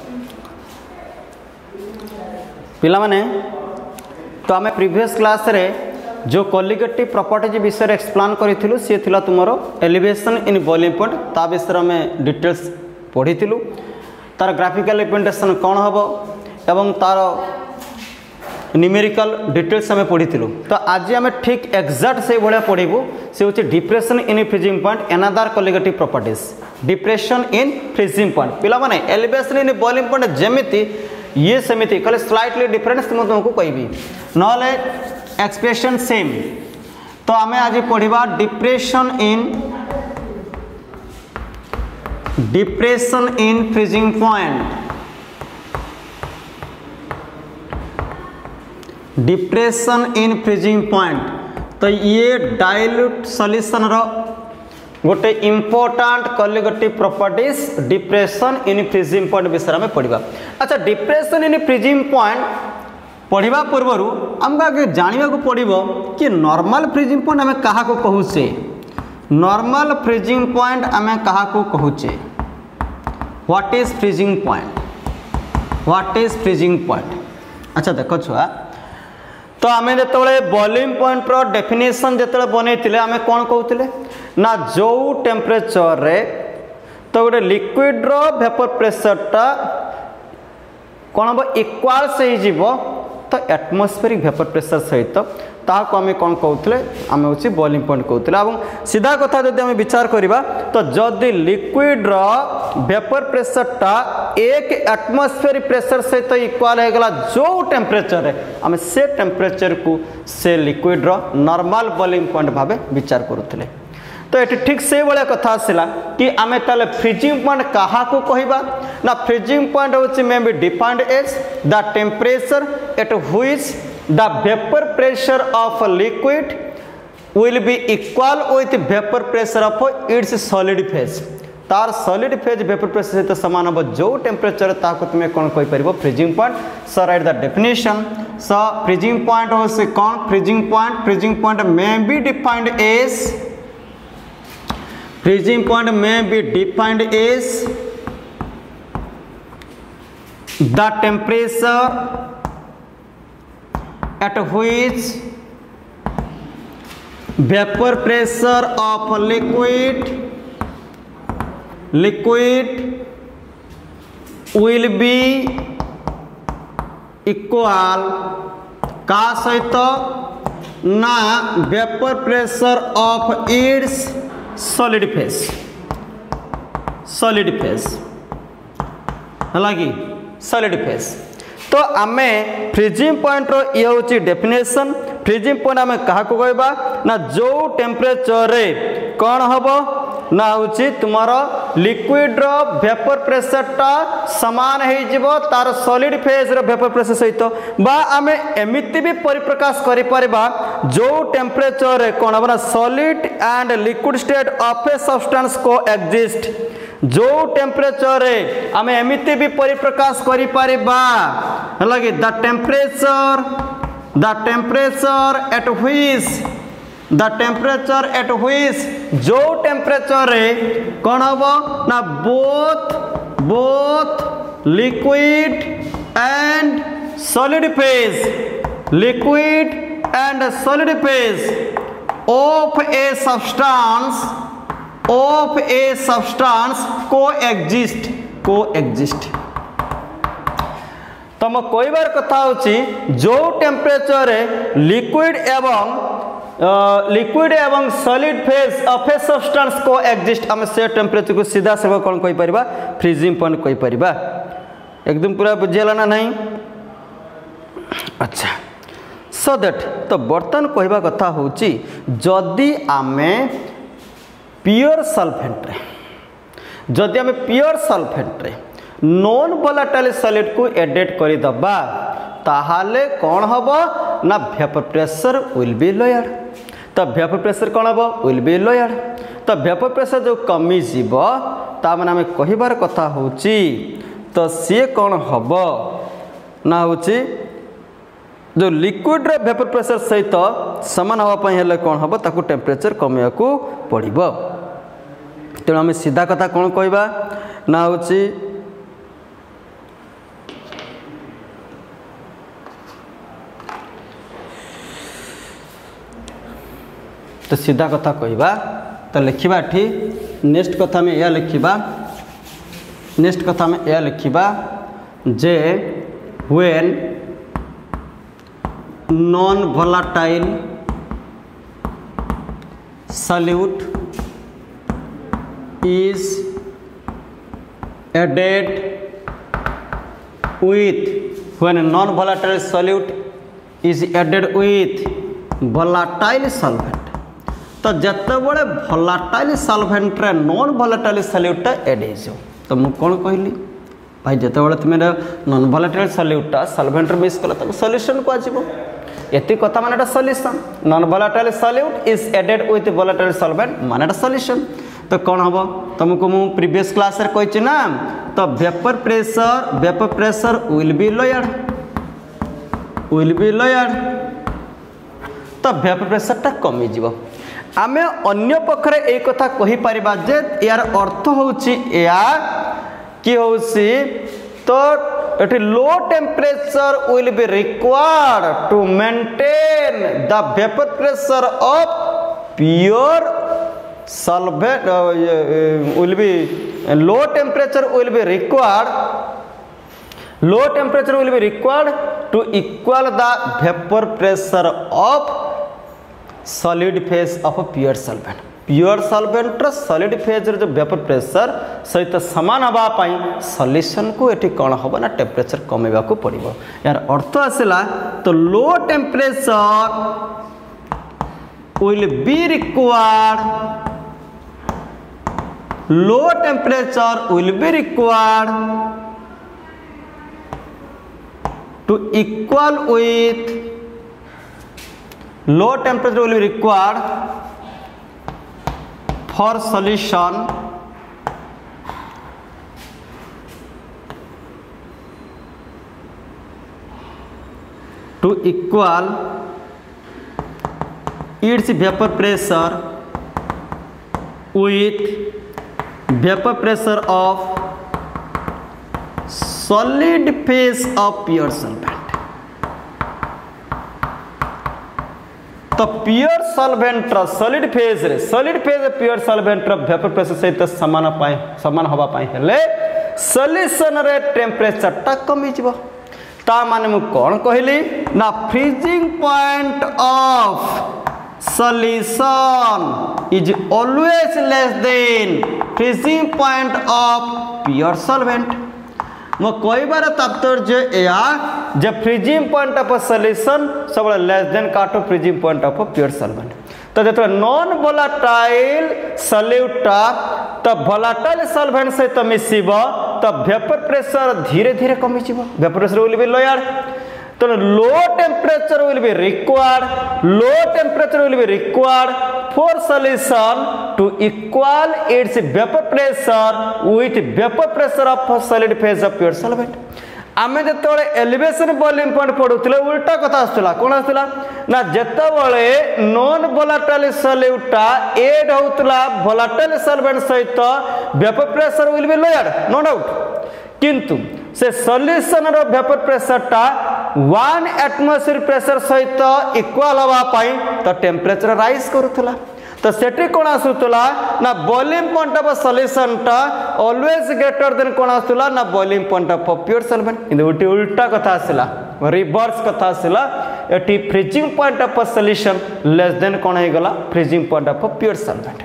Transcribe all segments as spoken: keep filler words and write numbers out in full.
पिला माने तो आम प्रीवियस क्लास रे जो कोलिगेटिव प्रॉपर्टीज विषय एक्सप्लेन करूँ सी थिला तुमरो एलिवेशन इन वॉल्यूम पॉइंट ता विषय में डिटेल्स पढ़ीलु तार ग्राफिकल रिप्रेजेंटेशन कौन हम एवं तार न्यूमेरिकल डिटेल्स आम पढ़ीलु। तो आज आम ठीक एक्जाक्ट से भाया पढ़ू से हूँ depression in freezing point another colligative properties depression in freezing point पिला माने एलिवेशन इन वॉल्यूम पॉइंट जेमिति ये सेमिति कहले स्लाइटली डिफरेंस तुम तुमको कहबी नले एक्सप्रेशन सेम। तो आम आज पढ़ा depression in depression in freezing point depression in freezing point. तो ये डाइल्यूट सॉल्यूशन रो गोटे important colligative properties depression in freezing point विषय में पढ़ा। अच्छा डिप्रेशन इन फ्रीजिंग पॉइंट पढ़ा पूर्व आमको आगे जानवा पड़ो कि नॉर्मल फ्रीजिंग पॉइंट आम क्या कहूचे नॉर्मल फ्रीजिंग पॉइंट आम क्या कहूचे what is freezing point what is freezing point. अच्छा देख छुआ तो आम जो वॉल्यूम पॉइंट रो डेफिनेशन जो बनई आम कौन कहते ना जो टेम्परेचर रे तो गोटे लिक्विड रो वेपर प्रेशरटा कौन हम इक्वाल से हो तो एटमॉस्फेरिक वेपर प्रेशर सहित ताको आम कौन कहते आम हूँ वॉल्यूम पॉइंट कहते और सीधा कथा जब आम विचार करवा तो जदि लिक्विड रो वेपर प्रेशरटा एक एटमॉस्फेरिक प्रेशर सहित इक्वाल होगा जो टेम्परेचर है आम से टेम्परेचर को से लिक्विड रो नॉर्मल वॉल्यूम पॉइंट भाव विचार करुले। तो ये ठीक से भाया कथा आसला कि आम ताले फ्रीजिंग पॉइंट क्या कहवा ना फ्रीजिंग पॉइंट हूँ may be defined as the temperature at which the vapour pressure of liquid will be equal with vapour pressure of its solid phase तार सॉलिड फेज वेपर प्रेशर सहित सामान हम जो temperature ताको तुम्हें कौन कह freezing point. So right the definition so freezing point हो से कौन freezing point freezing point may be defined as freezing point may be defined as the temperature at which vapor pressure of liquid liquid will be equal का सहित ना vapor pressure of its solid phase solid phase है कि solid phase. तो आम freezing point रो ये हूँ definition freezing point आम क्या कहवा ना जो टेम्परेचर रे कौन हम ना हूँ तुमार लिक्विड रो वेपर प्रेशरटा सामान हो तार सॉलिड फेज रो वेपर प्रेशर सहित बा आम एमती भी परिप्रकाश करिपरिबा जो टेम्परेचर रे कौन हम ना solid and liquid state of a substance coexist जो टेम्परेचर रे आम एमती भी परिप्रकाश करिपरिबा लगे the temperature the temperature at which the temperature at which जो टेम्परेचर रे कौन हम ना both both liquid and solid phase liquid and solid phase of a substance of a substance coexist coexist. तो मो कहबार कथा हूँ जो टेम्परेचर लिक्विड एवं लिक्विड एवं solid phase of a substance coexist आम से टेम्परेचर को सीधा से कौन कहि परिबा फ्रीजिंग पॉइंट कहि परिबा एकदम पूरा बुझेला ना नहीं। अच्छा सो दैट तो बर्तन कहवा कथा हूँ जदि आमे प्योर सल्फेंट रे जदि आमे प्योर सल्फेंट रे नॉन वोलेटाइल सॉलिड को एडेड कर दबा ताहाले कौन हम ना vapour pressure will be lower. तो वेपर प्रेशर कौन हम विल बी लोअर। तो वेपर प्रेशर जो कमी जीव ता माने आमे कहिबार कथा होची तो सी कौन हम ना होची जो लिक्विड रे वेपर प्रेशर सहित समान होगा हेले कौन हम ताकू टेम्परेचर कमिया को पड़िबो। तेणु आम सीधा कथा कौन कहवा ना होची तो सीधा कथा कहवा तो लिखा ठीक नेक्स्ट कथा में यह लिखा नेक्स्ट कथा में यह लिखा जे when non volatile solute is added with when a non volatile solute is added with volatile solvent तो जते बड़े volatile solvent रे non volatile solute टा ऐड हो तो मु कोन कहली भाई जते बड़े तुम non volatile solute टा solvent रे मिक्स कला तो सॉल्यूशन को आजिबो एति कथा माने solution non volatile solute is added with volatile solvent माने सॉल्यूशन तो कौन हम तुमको मु प्रीवियस क्लास रे कहि ना तो vapour pressure vapour pressure will be lower will be lower तो वेपर प्रेशर टा कमी जीवो आमे अन्य पखरे ए कथा कहि परिबा जे यार अर्थ होउची या कि होउसी तो एटी low temperature will be required to maintain the vapour pressure of pure solvent uh, will be uh, low temperature will be required low temperature will be required to equal the vapor pressure of solid phase of a pure solvent pure solvent ର solid phase रे जो vapor pressure सहित समान हवा पाई solution को एठी कोन हबो ना टेम्परेचर कमेबा को पड़िबो यार अर्थ आसला तो low temperature will be required low temperature will be required to equal with low temperature will be required for solution to equal its vapor pressure with vapor pressure of solid phase of pure solvent तो pure solvent रो solid phase रे solid phase pure solvent रो vapour pressure सहित समान पाए समान हवा पाए हेले सॉल्यूशन रे टेम्परेचर टा कमी जिवो ता माने मु कोन कहली ना freezing point of solution is always less than freezing point of pure solvent मो कहबार तात्पर्य या जे फ्रीजिंग पॉइंट ऑफ सॉल्यूशन सब लेस देन काटो freezing point of pure solvent तो जत नॉन वोलाटाइल सॉल्यूट तो वोलाटाइल सॉल्वेंट सहित मिसिबो तो वेपर प्रेशर धीरे धीरे कमी जिवो vapour pressure will be lower तो low temperature will be required low temperature will be required for solution to equal its vapour pressure with vapour pressure of solid phase of pure solvent आमे जतबे elevation volume point पढुतले उल्टा कथा आस्तला कोन आस्तला ना जतबे non volatile solute add होतला volatile solvent सहित vapour pressure will be lower no doubt किंतु से सॉल्यूशन रो वेपर प्रेशर टा वन एटमॉस्फेयर प्रेशर सहित इक्वल हवा पाई तो टेम्परेचर राइज करूथला तो सेठी कोन आसुतला ना वॉल्यूम पॉइंट ऑफ सॉल्यूशन टा ऑलवेज ग्रेटर देन कोन आसुतला ना volume point of pure solvent इन उल्टी उल्टा कथा आसला रिवर्स कथा आसला एटी freezing point of solution less than कोन हे गला freezing point of pure solvent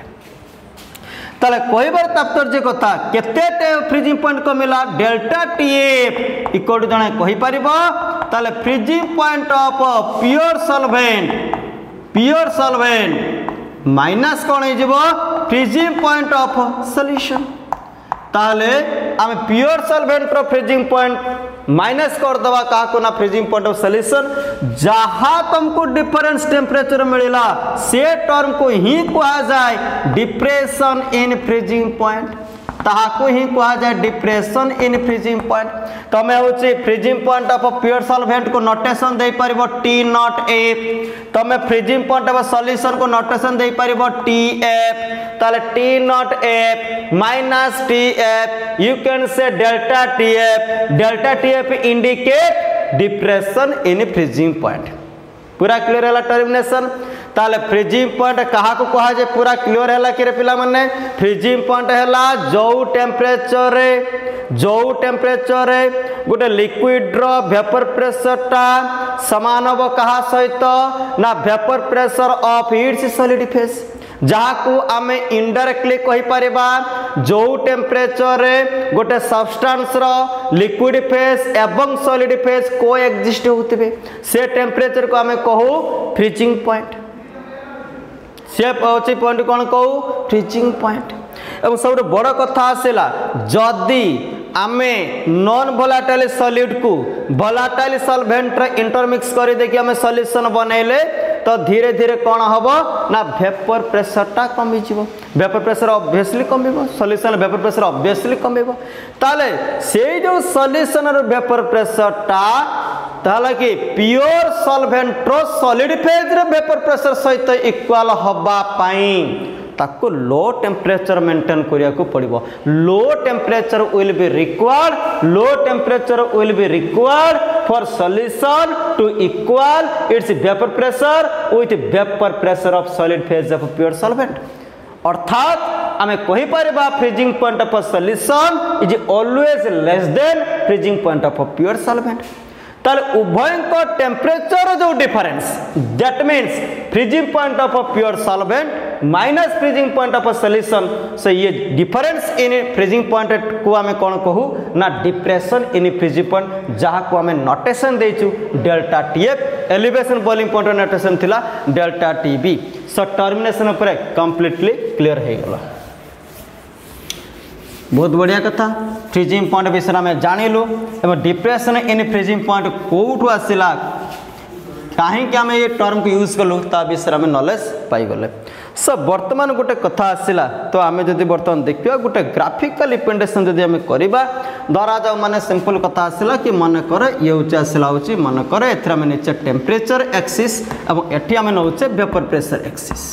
ताले कहबार तात्पर्य कथा केते फ्रीजिंग पॉइंट को मिला डेल्टा टीएफ इक्वल टू जणे कहि परिबो ताले freezing point of pure solvent pure solvent minus कौन हो फ्रीजिंग पॉइंट ऑफ सॉल्यूशन ताले आम प्योर सॉल्वेंट रो फ्रीजिंग पॉइंट माइनस कर दवा का को ना फ्रीजिंग पॉइंट ऑफ सॉल्यूशन जहां तुमको डिफरेंस टेम्परेचर मिलला से टर्म को ही कहा जाए डिप्रेशन इन फ्रीजिंग पॉइंट ताहाको ही कहा जाए डिप्रेशन इन फ्रीजिंग पॉइंट तमे होची freezing point of pure solvent को नोटेशन दे परिबो टी नॉट एफ तमे फ्रीजिंग पॉइंट ऑफ सॉल्यूशन को नोटेशन दे परिबो टी एफ ताले T not F minus T F you can say delta T F delta T F indicate depression in freezing point पूरा clear है termination ताले freezing point कहा को कहा जे पूरा क्लियर हैला कि रे पिला माने फ्रीजिंग पॉइंट हैला जो टेम्परेचर रे जो टेम्परेचर रे गोटे लिक्विड रो वेपर प्रेशर टा समान हो कहा सहित ना vapour pressure of its solid phase जहाँ को आमे इनडायरेक्टली कहि परिबा जो टेम्परेचर रे गोटे सब्सटेंस रो लिक्विड फेज एवं सॉलिड फेज को एक्जिस्ट होतिबे से टेम्परेचर को आमे कहू फ्रीजिंग पॉइंट से होची पॉइंट कोन कहू फ्रीजिंग पॉइंट। एवं सब बड़ कथा आसला जदि आमे नॉन वोलेटाइल सॉलिड को वोलेटाइल सॉल्वेंट इंटरमिक्स कर देखि आमे सॉल्यूशन बनैले तो धीरे धीरे कौन हम ना वेपर प्रेशर टा कमी जीवो वेपर प्रेशर ऑब्वियसली कमिबो सॉल्यूशन वेपर प्रेशर ऑब्वियसली कमिबो ताले से जो सॉल्यूशन रो वेपर प्रेशर टा ताला कि प्योर सॉल्वेंट रो सॉलिड फेज रे वेपर प्रेशर सहित इक्वल हबा पाई ताको लो टेम्परेचर मेंटेन करिया को पड़िबो low temperature will be required low temperature will be required for solution to equal its vapour pressure with vapour pressure of solid phase of pure solvent अर्थात आमे कहि परबा freezing point of solution is always less than freezing point of pure solvent ताले उभय को temperature जो difference that means freezing point of pure solvent minus freezing point of solution से ये डिफरेंस इन फ्रीजिंग पॉइंट को आमे कौन कहू ना डिप्रेशन इन फ्रीजिंग पॉइंट जहाँ को आमे नोटेशन देचु delta TF elevation boiling point notation थिला डेल्टा टीबी सो टर्मिनेशन पर कंप्लीटली क्लियर हो गला। बहुत बढ़िया कथा फ्रीजिंग पॉइंट विषय में जानिलु एवं डिप्रेशन इन फ्रीजिंग पॉइंट कोठू आसिला कहीं आम ये टर्म को यूज कलु ता विषय में नॉलेज पाई गले। सो बर्तमान गोटे कथा आसिला तो आम जदि बर्तमान देखिए गोटे ग्राफिकल रिप्रेजेंटेशन जदि आम करबा धरा जाओ माने सिंपल कथा आसिला कि मन कर ये होचे आसिला होची मन कर एथरा आम नीचे टेम्परेचर एक्सिस एवं एठी आम नौचे वेपर प्रेशर एक्सिस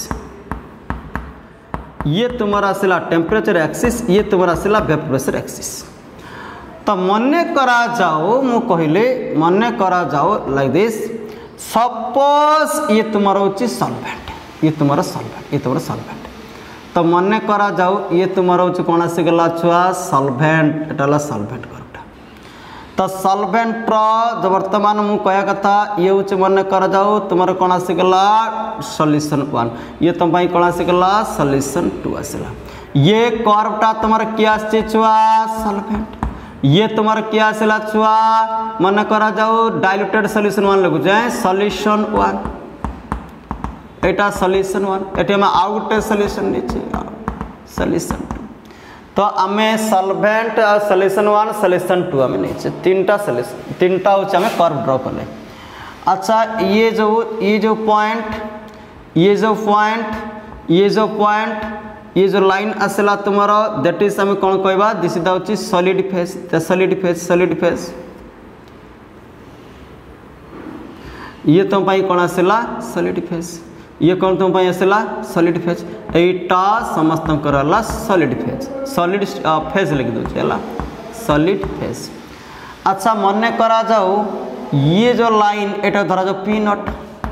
ये तुम्हारा आसिला टेम्परेचर एक्सिस ये तुम्हारा आसिला वेपर प्रेशर एक्सिस तो मने करा जाओ मु कहले मने करा जाओ लाइक दिस सपोज ये तुम्हारा होची सॉल्वेंट ये तुम्हारा सॉल्वेंट ये तुम्हारा सॉल्वेंट तो मने करा जाओ ये तुम्हारा होची कोन आसी गला छुआ सॉल्वेंट एटाला सॉल्वेंट करटा तो सॉल्वेंट रो जो वर्तमान मु कहया कथा ये होची मने करा जाओ तुम्हारा कोन आसी गला सॉल्यूशन वन ये तुम भाई कोन आसी गला सॉल्यूशन टू आसीला ये कर्वटा तुम्हारा क्या आसी छुआ सॉल्वेंट ये तुम्हारा क्या आसीला छुआ मन करा जाओ डाइल्यूटेड सॉल्यूशन वन लगु जाए सॉल्यूशन वन एटा सॉल्यूशन वन एटे हम आउट सॉल्यूशन नीचे सॉल्यूशन टू तो आमे सॉल्वेंट और सॉल्यूशन वन सॉल्यूशन टू आमे नीचे तीनटा सॉल्यूशन तीनटा होचे हमें कर्व ड्रा करले। अच्छा ये जो ये जो पॉइंट ये जो पॉइंट ये जो पॉइंट ये जो लाइन आसला तुम्हारा दैट इज हमें कौन कहबा this is the solid phase the solid phase solid phase ये तुम पाई कौन आसला सॉलिड फेज ये कौन तुम पाई आसला सॉलिड फेज एटा समस्त करला सॉलिड फेज सॉलिड फेज लिख दो चला सॉलिड फेज। अच्छा मन करा जाओ ये जो लाइन एटा धरा जाओ पी नॉट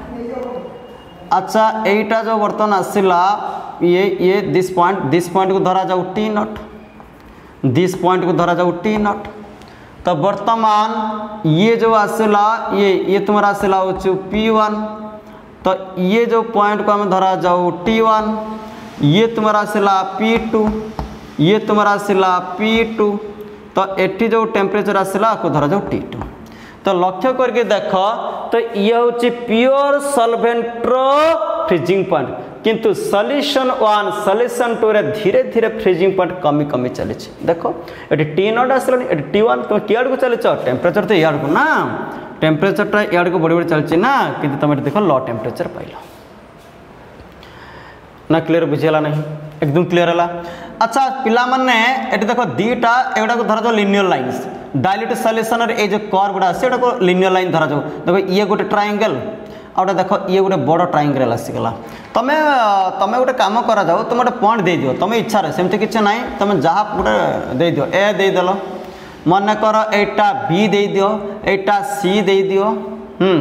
अच्छा एटा जो बर्तन आसला ये ये दिस पॉइंट दिस पॉइंट को धरा जाओ टी नॉट दिस पॉइंट को धरा जाओ टी नॉट तो वर्तमान ये जो आसला ये ये तुम्हारा आसला हो पी वन तो ये जो पॉइंट को हम धरा जाओ टी वन ये तुम्हारा आसला पी टू ये तुम्हारा आसला पी टू तो एटी जो टेम्परेचर आसला को धरा जाओ टी टू तो लक्ष्य करके देख तो ये हूँ प्योर सॉल्वेंट्रो फ्रीजिंग पॉइंट किंतु सॉल्यूशन वन सॉल्यूशन टू रे धीरे धीरे फ्रीजिंग पॉइंट कमी कमी चली देखो ये टी नॉट आसलानी ये टी वन तुम कि को चली टेम्परेचर तो इड़ को ना टेम्परेचर इड़ को बढ़ी बढ़ी चलती ना कि तुम देख लो टेम्परेचर पाइल ना क्लीयर बुझेगा नहीं एकदम क्लीयर है। अच्छा पिला माने एटी देखो दीटा एगुड़ा को धरा जाओ लिनियर लाइन्स डाइल्यूट सॉल्यूशन ए जो कर्व गुड़ा से को लिनियर लाइन धरा जाओ देखो ये गोटे ट्रायंगल आउटा देखो ये गोटे बड़ ट्रायंगल आसीगला तमें तमें गोटे काम करा जाओ तुम गोटे पॉइंट दे दियो तमें इच्छा रे सेमती किछ नाही तमें जहाँ गोटे दे दियो ए दे देलो मन कर एटा बी दे दियो एटा सी दे दियो हम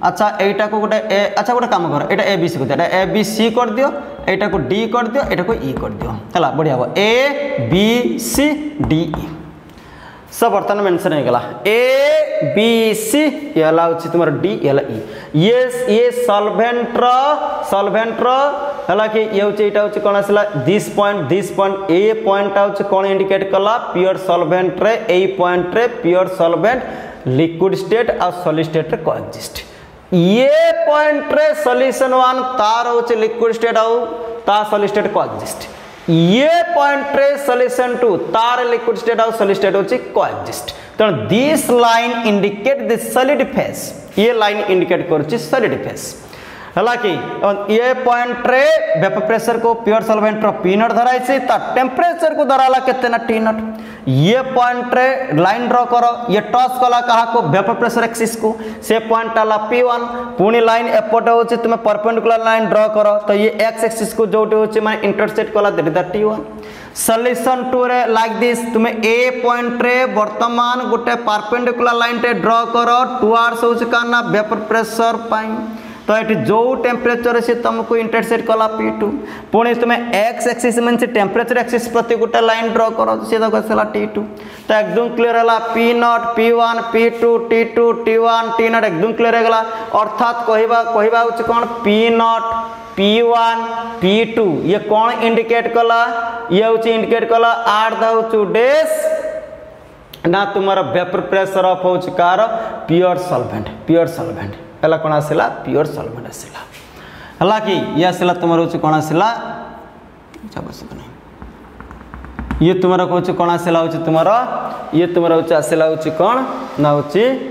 अच्छा एटा को गोटे ए अच्छा गोटे काम कर एटा ए बी सी कर दियो ए बी सी कर दियो एटा को डी कर दियो एटा को ई कर दियो हला बढ़िया हो A B C D E सब बर्तमान मेंशन हो गला ए बी सी ये हला होची तुमर डी ये हला ई ये ये सॉल्वेंट रो सॉल्वेंट रो हला कि ये होची एटा होची कोन आसला दिस पॉइंट दिस पॉइंट ए पॉइंट होची कोन इंडिकेट कला प्योर सॉल्वेंट रे ए पॉइंट रे प्योर सॉल्वेंट लिक्विड स्टेट और सॉलिड स्टेट रे कोएग्जिस्ट ये पॉइंट रे सॉल्यूशन वन तार होची लिक्विड स्टेट आउ ता सॉलिड स्टेट कोएग्जिस्ट ये पॉइंट रे सॉल्यूशन टू तार लिक्विड स्टेट और सॉलिड स्टेट होची कोएग्जिस्ट तो this line indicate the solid phase ये लाइन इंडिकेट करची सॉलिड फेज हला कि ये पॉइंट रे वेपर प्रेशर को प्योर सॉल्वेंट रो पी नॉट धराई से ता टेंपरेचर को धराला केते ना टी नॉट ये पॉइंट रे लाइन ड्रॉ करो ये टॉस कला कहा को वेपर प्रेशर एक्सिस को से पॉइंट आला पी वन पुनी लाइन एपटे होची तुमे परपेंडिकुलर लाइन ड्रॉ करो तो ये एक्स एक्सिस को जोटे होची माने इंटरसेक्ट कला that is the T one solution two रे लाइक दिस तुमे ए पॉइंट रे वर्तमान गोटे परपेंडिकुलर लाइन टे ड्रॉ करो टुवर्ड्स होची काना वेपर प्रेशर पाई तो ये जो टेम्परेचर से तुमको इंटरसेक्ट कला पी टू पुणी तुम्हें X axis mean temperature axis प्रति गोटे लाइन ड्रॉ करो सी देखला टी टू तो एकदम क्लियर है P naught P one P two T two T one T naught एकदम क्लियर है अर्थात कहवा कहवा कौन P naught P one P two ये कौन इंडिकेट कला ये हूँ इंडिकेट कला आठ दू डेज ना तुम वेपर प्रेशर ऑफ हो कार प्योर सॉल्वेंट प्योर सॉल्वेंट हला कौन आसला प्योर सॉल्वेंट आसला हला कि ये आसला तुम हूँ कौन आसला आवश्यक नहीं ये तुम कौन कौन आसला हूँ तुम ये तुम हूँ आसला हूँ कौन ना हूँ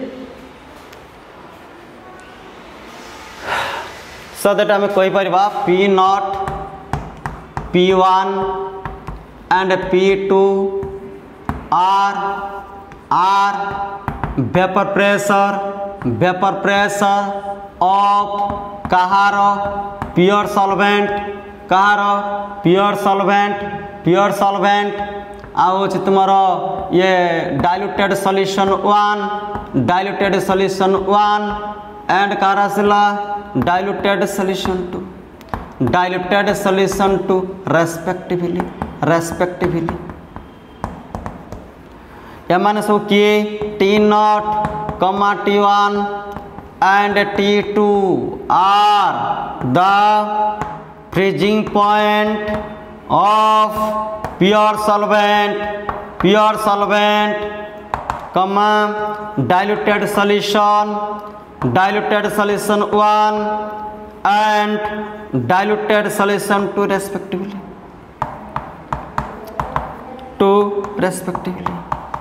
सो दैट आम कहीपर P naught P one and P two are are vapour pressure vapour pressure of कहार प्योर सॉल्वेंट कहार प्योर सॉल्वेंट प्योर सॉल्वेंट आउ तुमर ये diluted solution one diluted solution one and कहार आसला diluted solution two diluted solution two respectively respectively एमाने सब किए T naught comma T one and T two are the freezing point of pure solvent pure solvent comma diluted solution diluted solution one and diluted solution two respectively two respectively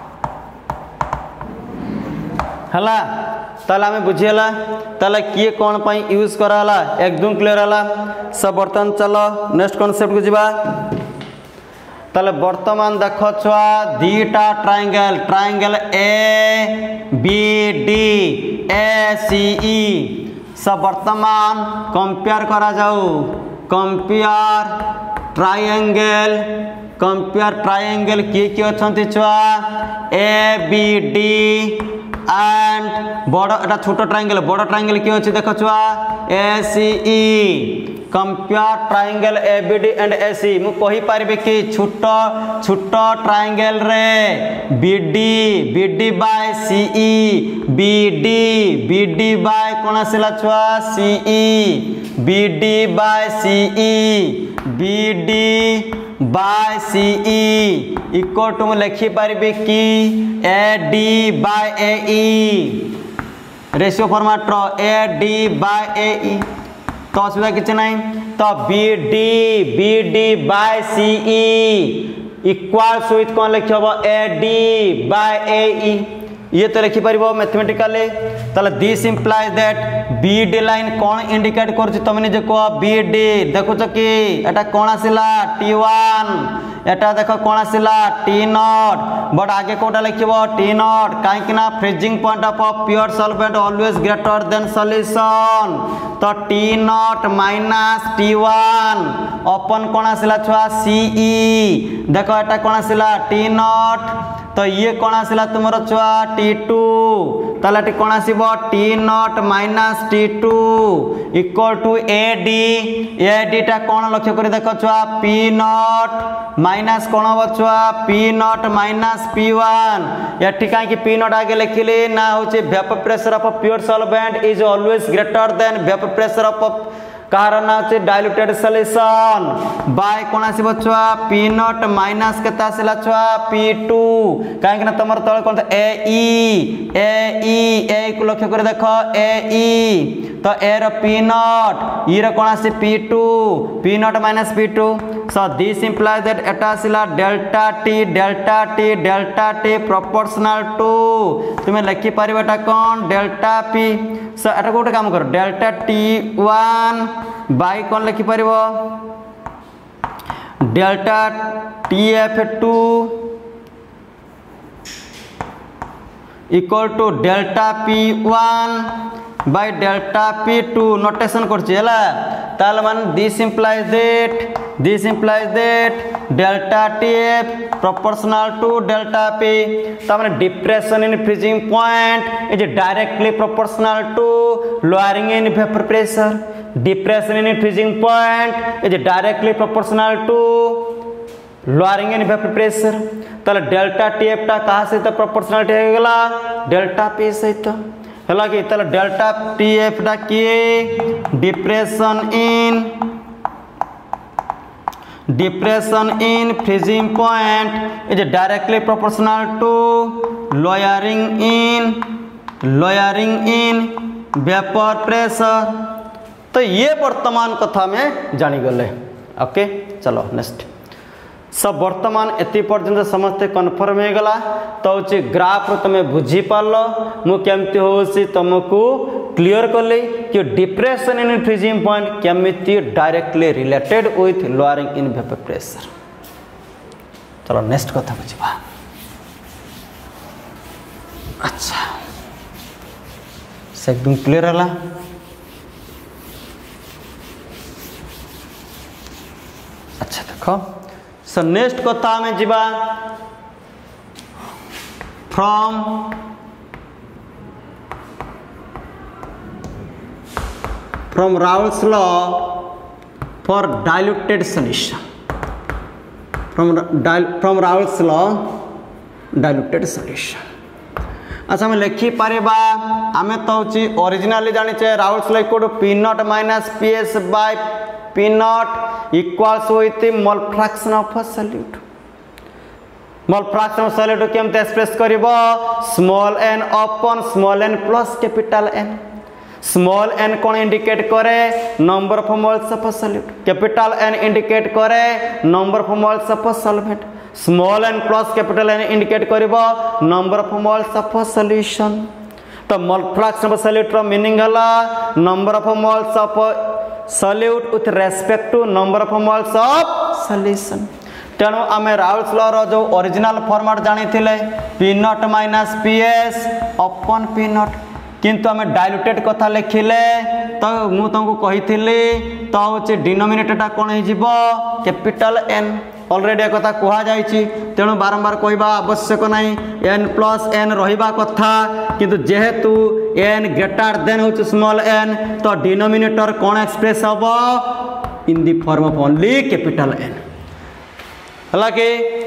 हला ताला हमें बुझीला ताला किए कौन पाई use कराला एकदम clear हला सब बर्तमान चलो नेक्स्ट कॉन्सेप्ट को जीवा ताले वर्तमान देखो छुआ दीटा triangle triangle A B D A C E सब वर्तमान कंपेयर करा जाऊ कंपेयर ट्रायंगल कंपेयर ट्रायंगल किए किए अछंती छुआ ए बी डी एंड बड़ एटा छोट ट्रायंगल बड़ ट्रायंगल किए अछि देखो छुआ A C E compare triangle A B D and A C मु कहि पारबे कि छोट छोट ट्रायंगल रे B D B D by C E B D B D by कोन आसला छुआ C E B D by C E B D by C E equal to लिखि पारबे कि A D by A E ratio format रो A D by A E तो असुविधा किसी ना तो B D B D by C E equal with कौन लिख ए डी बाय ए ई ये तो लिखि पारिबो मैथमेटिकली ताले this implies that B D line कौन इंडिकेट कर तुम निजे कह बी डी देखुच कि एटा कौन आसिला टी वन एटा देख कौन आसिला टी नॉट बट आगे कोटा लिखिबो टी नॉट काहे ना freezing point of pure solvent always greater than solution तो T naught minus T one अपन कौन आसिला छुआ सी ई देखो एटा कौन आसिला टी नॉट तो ये कौन आसला तुम छुआ टी टू ताले कौन आसब T naught minus T two equal to A D A डीटा कौन लक्ष्य कर देख छुआ पी नॉट माइनस कौन हम छुआ P naught minus P one एटी कहीं पी नॉट आगे लिखिली ना हूँ vapour pressure of pure solvent is always greater than vapour pressure of कारण ना होचे डाइल्यूटेड सॉल्यूशन बाय कौन आसीबो छुआ पी नॉट माइनस केता आसिला छुआ पी टू काहे ना तमर तळ कोन ए ई ए ई ए को लक्ष्य कर देखो ए ई तो ए रो पी नॉट ई रो कौन आसी P two P naught minus P two so this implies that एटा आसिला delta T delta T delta T proportional to तुमे लिखि परिबाटा कोन डेल्टा पी सो एटा गोटे काम कर डेल्टा टी वन बाई कौन लिखि परिबो delta T F two equal to delta P one by delta P two notation करछि हला ताल मान this implies that this implies that delta T F proportional to delta P तामने depression in freezing point is directly proportional to lowering in vapour pressure depression in freezing point is directly proportional to lowering in vapor pressure ताले delta TF टा कहाँ से तो proportional हो गला delta P सहित हला कि ताले डेल्टा टीएफ टा किए depression in depression in freezing point is directly proportional to lowering in lowering in vapour pressure. तो ये वर्तमान कथा में जानी गले। ओके चलो नेक्स्ट सब वर्तमान एति पर्यंत समस्ते कन्फर्म हो गला। तो हूँ ग्राफ तुम बुझी पार मुझे हूँ तुमको क्लियर कली कि डिप्रेशन इन फ्रीजिंग पॉइंट केमिति directly related with lowering in vapour pressure. चलो नेक्स्ट कथा बुझा। अच्छा से एकदम क्लियर है। अच्छा देखो सो नेक्स्ट कथा में जीवा from from Raoult's law for diluted solution from from Raoult's law diluted solution. अच्छा मैं लिखि पारिबा आमे तो होची ओरिजिनली जानि छे Raoult's law equal to P naught minus P S by P naught equals with mole fraction of a solute. Mole fraction of solute केमते express करिवो small n upon small n plus capital N। Small n कोन indicate करे number of moles of a solute, capital N indicate करे number of moles of a solvent, small n plus capital N indicate करिवो number of moles of a solution. तो mole fraction of solute रो meaning हला number of moles of solute with respect to number of moles of solution. तेणु आम Raoult's law रो जो original format जानी थिले P naught minus P S upon P naught, किंतु आम डाइल्यूटेड कथा लिखिले तो मु तुमको कही तो हूँ डिनोमिनेटरटा कौन हो कैपिटल एन। ऑलरेडी एक कथा कह जाइए तेणु बारंबार कहवा आवश्यक नहीं एन प्लस एन रहा कथा, किंतु जेहेतु एन ग्रेटर देन हूँ स्मॉल एन तो डिनोमिनेटर कौन एक्सप्रेस हम in the form of only capital N. हालांकि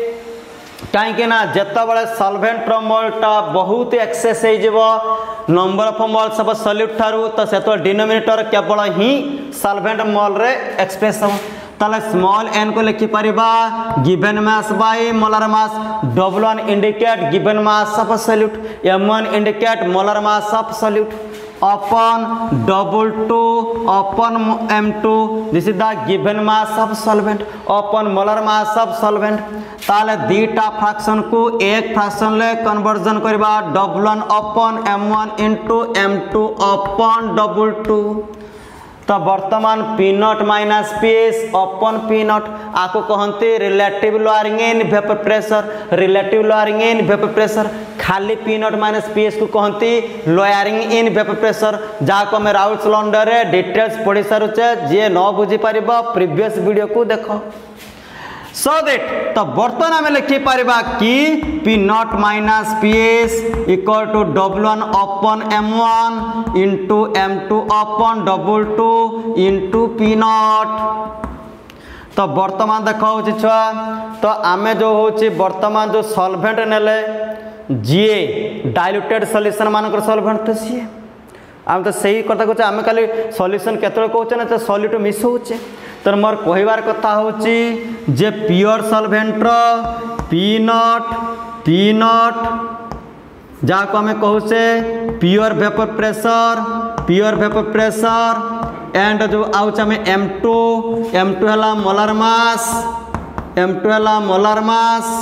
कहीं जिते सॉल्वेंट मोलटा बहुत एक्सेस हो number of moles of solute ठारू तो से डिनोमिनेटर केवल ही सॉल्वेंट मोल रे एक्सप्रेस हम। ताले स्मॉल एन को लिखि परिबा given mass by molar mass, double one indicate given mass of solute, M one indicate molar mass of solute upon double two upon m two this is the given mass of solvent upon molar mass of solvent। ताले दीटा fraction को एक fraction ले conversion करबा double one upon m one into m two upon double two। तो वर्तमान P naught minus P S upon P naught आपको कहते relative lowering in vapour pressure, relative lowering in vapour pressure खाली P naught minus P S को कहते lowering in vapour pressure, जहाँ को मैं राउल्स लॉ अंडर डिटेल्स पढ़ी सारूचे। जी न बुझी पार प्रीवियस वीडियो को देख। सो दैट तो बर्तमान आम लिखि पारिबा कि P naught minus P S equal to W one upon M one into M two upon double two into P naught. तो बर्तमान देख हूँ छुआ तो आम जो हूँ बर्तमान जो सॉल्वेंट नेले जीए डाइल्यूटेड सॉल्यूशन मानकर सॉल्वेंट तो सी आम तो सही कथा कहते आम खाली सॉल्यूशन केतरे कहचे ना सॉल्यूट मिसौचे तो मोर कहबार कथा हूँ जे pure solvent P naught P naught जहाँ को आम कहूचे pure vapour pressure pure vapour pressure and जो आउच आम एम टू एम टू है मोलार मास एम टू है molar mass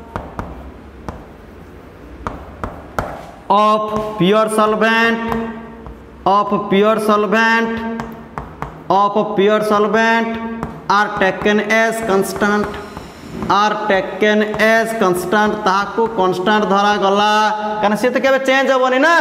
of pure solvent of pure solvent of pure solvent are taken as constant are taken as constant ताकू constant धरा गला कारण से तो केबे चेंज होबनी ना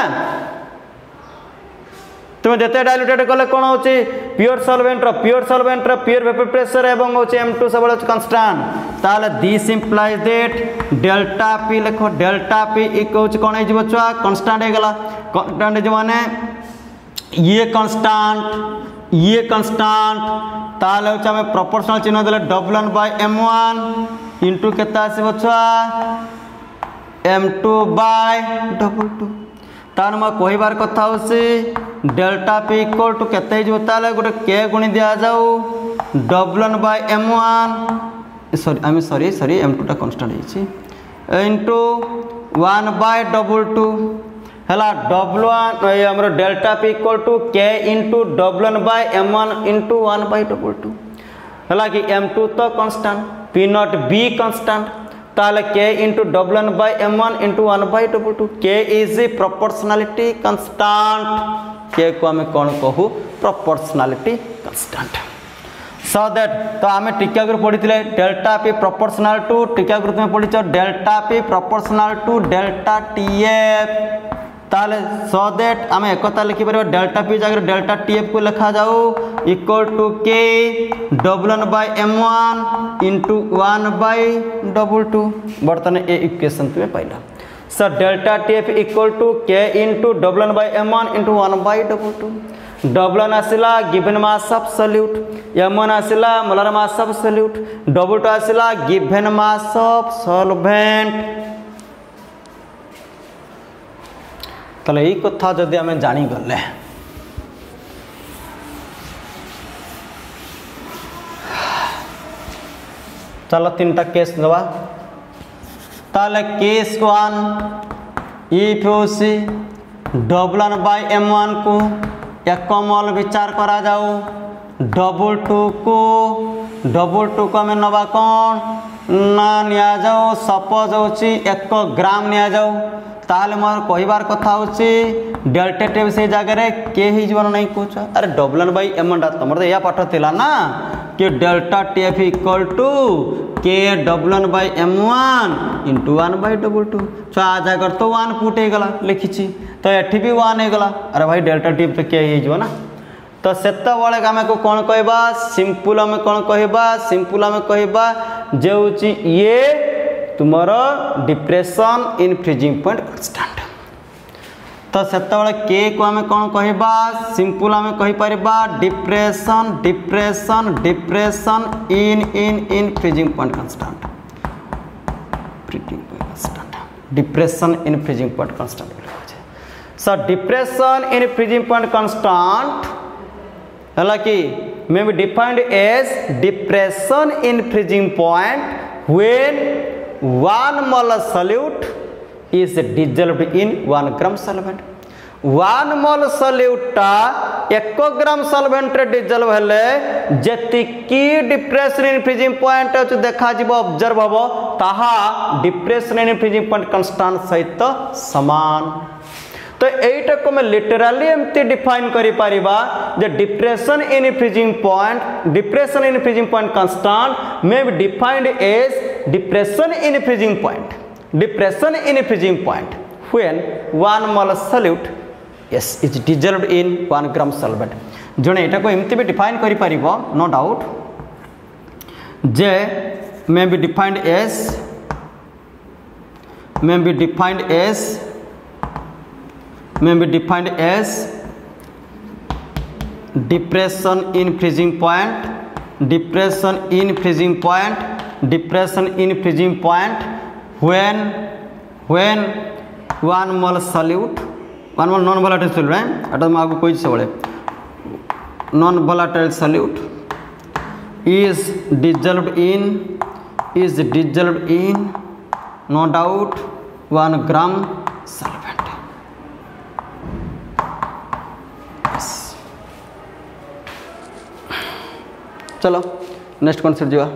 तुम जेते डाइल्यूटेड कले कोन होची प्योर सॉल्वेंट रो प्योर सॉल्वेंट रो प्योर वेपर प्रेशर एवं होची एम टू सब कांस्टेंट ताले this implies that delta P लिखो डेल्टा पी इक्वल कोन हे जिवो छुआ कांस्टेंट हे गला कांस्टेंट जे माने ये कांस्टेंट ये कांस्टेंट ताले होची हमें प्रोपोर्शनल चिन्ह देले W one by M one into केता आसीबो छुआ M two by double two तार म कहबार कथा होसी डेल्टा पी इक्वल टू केते जो ताले गोटे के गुणी दिया जाऊ W one by M one sorry I am sorry sorry M two टा कांस्टेंट हिची into one by double two हला डब्ल्यू वन ये हमरो delta P equal to K into W one by M one into one by double two हला कि M two तो constant P naught be constant ताले K into W one by M one into one by double two K is a proportionality constant K को हमें कौन कहू proportionality constant so that तो आम टीका ग्रुप पढ़ी डेल्टा पी प्रोपोर्शनल टू टीका ग्रुप में पढ़ी delta P proportional to delta TF ताले सो दैट आम एक लिखि पार डेल्टा पी जगह डेल्टा टीएफ को लिखा जाऊ equal to K W one by M one into one by double two बर्तमान ए इक्वेशन तुम्हें पाइला so delta TF equal to K into W one by M one into one by double two W one आसला given mass of solute M one आसला molar mass of solute double two आसला given mass of solvent तले यही कथा जदि आम जानी गले चलो तीन टा केस दवा ताले केस वन इफ होसी W one by M one को एक मोल विचार करा जाऊ डबल टू को डबल टू को आम नवा कौन ना निया जाऊ सपोज होची एक ग्राम निया जाऊ ताले मोर कहबार कथा होची डेल्टा टेब से जगह के ही जीवन नहीं कुछ अरे W one by M one तुम तो यह पाठ थिला ना कि delta TF equal to K W one by M one into one by double two छो आ जगह तो वन पुट हो गला लिखी तो एठी भी वन हो गला अरे भाई डेल्टा टीएफ तो के ही जीवन ना तो सेता वाले आम को कौन कहबा सिंपल आम कौन कहबा सिंपल आम कहबा जे होची ये तुमरो depression in freezing point constant तो सेतबेले के को आम कौन कहबा सिंपल आम कहि परबा depression depression depression in in in freezing point constant freezing point constant depression in freezing point constant so depression in freezing point constant हला कि may be defined as depression in freezing point when one mole solute is dissolved in one gram solvent one mole solute टा एक ग्राम solvent रे dissolve हेले जेतिकी depression in freezing point अछि देखा जिवो ऑब्जर्व हबो ताहा depression in freezing point constant सहित समान तो एटा को मैं लिटरली एमती डिफाइन करि परिबा जे depression in freezing point depression in freezing point constant may be defined as depression in freezing point depression in freezing point when one mole solute yes is dissolved in one gram solvent जने एटा को एमती भी define करि परिबो no doubt जे may be defined as may be defined as may be defined as depression in freezing point, depression in freezing point, depression in freezing point when when one mole solute, one mole non volatile solute, right? अटा मैं आपको कोई से बोले non volatile solute is dissolved in is dissolved in no doubt one gram solvent. Yes. चलो next concept जो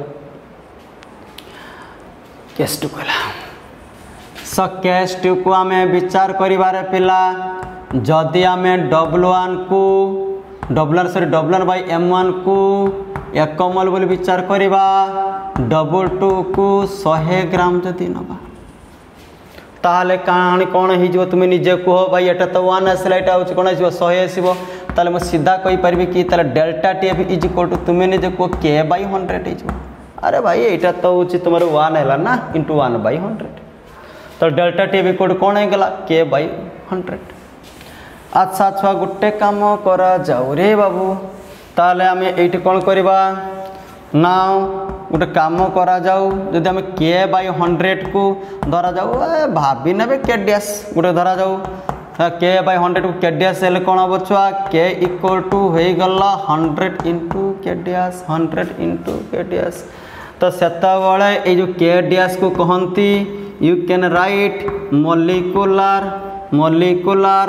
case two कहला स केस टू को आम विचार करिबारे पिला जदि आम डब्ल्यू वन को W one sorry W one by M one को एक मोल बोली विचार करिबा डबल टू को सौ ग्राम जदि नबा ताहले कहानी कौन हो तुम निजे कह भाई एटा तो वन आसला एटा हूँ कौन हो सौ आसो ताले मैं सीधा कही पारि कि ताले delta T F is equal to तुम निजे कह के बाई हंड्रेड हो। अरे भाई यहाँ तो हूँ तुम वन है ना इंटू वन बै हंड्रेड तो delta T F equal to कौन होगा के बै हंड्रेड। अच्छा छुआ गोटे कम करा जाऊ रे बाबू ताले आम ये कौन करवा ना गोटे कम करा जाऊ जदि आम के बै हंड्रेड को धरा जाऊ भाभी ने के डैश गोटे धरा जाऊ के बै हंड्रेड को के डैश हेल्ले कौन हम छुआ के इक्वल टू हो गला hundred into K dash hundred into K dash तो सेतबले ये जो के डैश को कहती you can write molecular molecular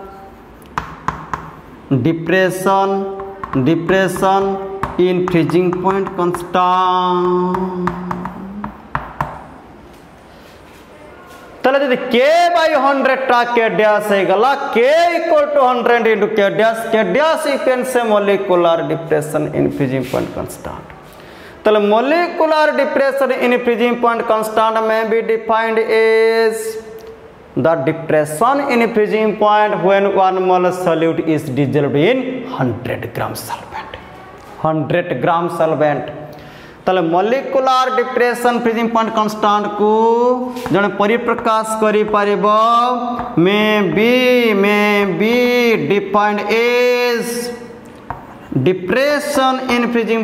depression depression in freezing point constant ताले यदि के बाई हंड्रेड टा के डैश है गला K equal to hundred into K dash K dash you can say molecular depression in freezing point constant ताले molecular depression in freezing point constant may be defined as the depression in freezing point when one mole solute is dissolved in one hundred gram solvent one hundred gram solvent ताले molecular depression freezing point constant को जने परिप्रकाश करि परिबो may be may be defined as depression in freezing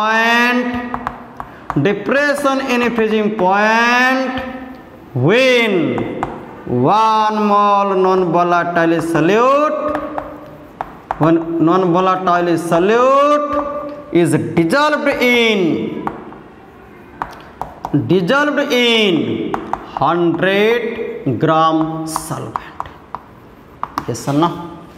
point depression in freezing point when one mole non-volatile solute when non-volatile solute is dissolved in dissolved in one hundred gram solvent। yes or no?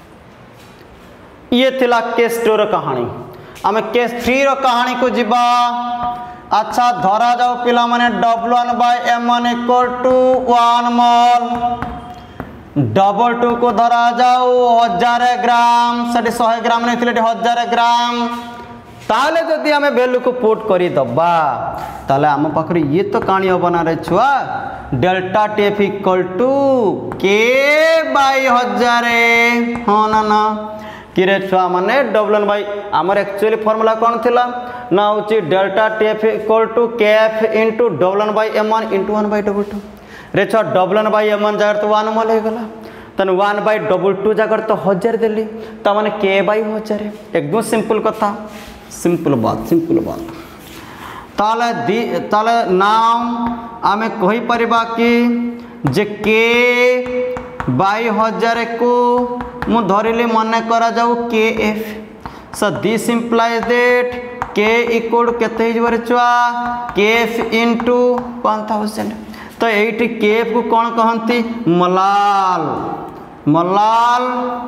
ये थिला case to रो कहानी आमे case three row कहानी को जिबा। अच्छा धरा जाओ पिला माने W one by M one equal to one mole double two को धरा जाओ हजार ग्राम से सौ ग्राम नहीं हजार ग्राम ताले जदि आम वैल्यू को पुट कर दबा ताले आम पाखरे ये तो कहानी हम ना रे छुआ delta T F equal to K by हजार हाँ ना ना कि रे छुआ माने डब्ल्यू वन बाई आमर एक्चुअली फॉर्मूला कौन थिला ना होची delta T F equal to K F into W one by M one into one by double two रे छुआ W one by M one जगह तो वन मोल हो गला तन वन बाई डबल टू जगह तो हजार देली तो माने के बाई हजार एकदम सिंपल कथा सिंपल बात सिंपल बात ताले दी ताले नाम आमे कहि परिबा कि जे के बाई हजार को मु धरिले मन करा जाऊ K F so this implies that K equal केते हिजबर छुआ K F into one thousand तो एटी के एफ को कौन कहंती molal molal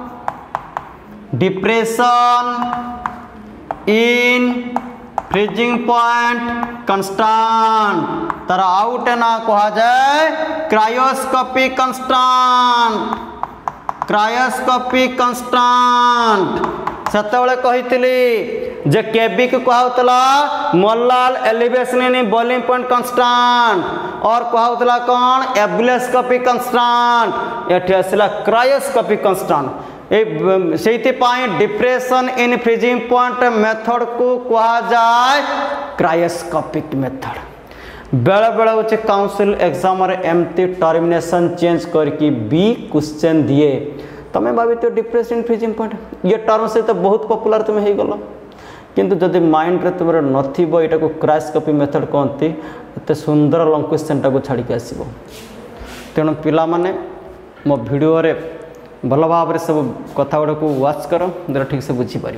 depression in freezing point constant तारा आउट ना कहा जाए क्रायोस्कोपिक कांस्टेंट क्रायोस्कोपिक कांस्टेंट सेतबेले कहितली जे केबी को कहउतला molal elevation in boiling point constant और कहउतला कौन एब्लेस्कोपिक कांस्टेंट एठी असला क्रायोस्कोपिक कांस्टेंट से depression in freezing point method को कहा जाए क्रायोस्कोपिक मेथड बेले बेले हूँ काउंसिल एग्जाम एमती टर्मिनेशन चेंज करके बी क्वेश्चन दिए तुम्हें भावी तो डिप्रेस इन फ्रीजिंग पॉइंट ये टर्म से तो बहुत पॉपुलर तुम हो गल किंतु जदि माइंड रे तुम नथिबो एटा को क्रैश कॉपी मेथड कहते एत सुंदर लंग क्वेश्चन टाक छाड़ी आसो तेणु पिला माने मो वीडियो रे भल भाव सब कथा गुड़ा को वाच कर जरा ठीक से बुझीपर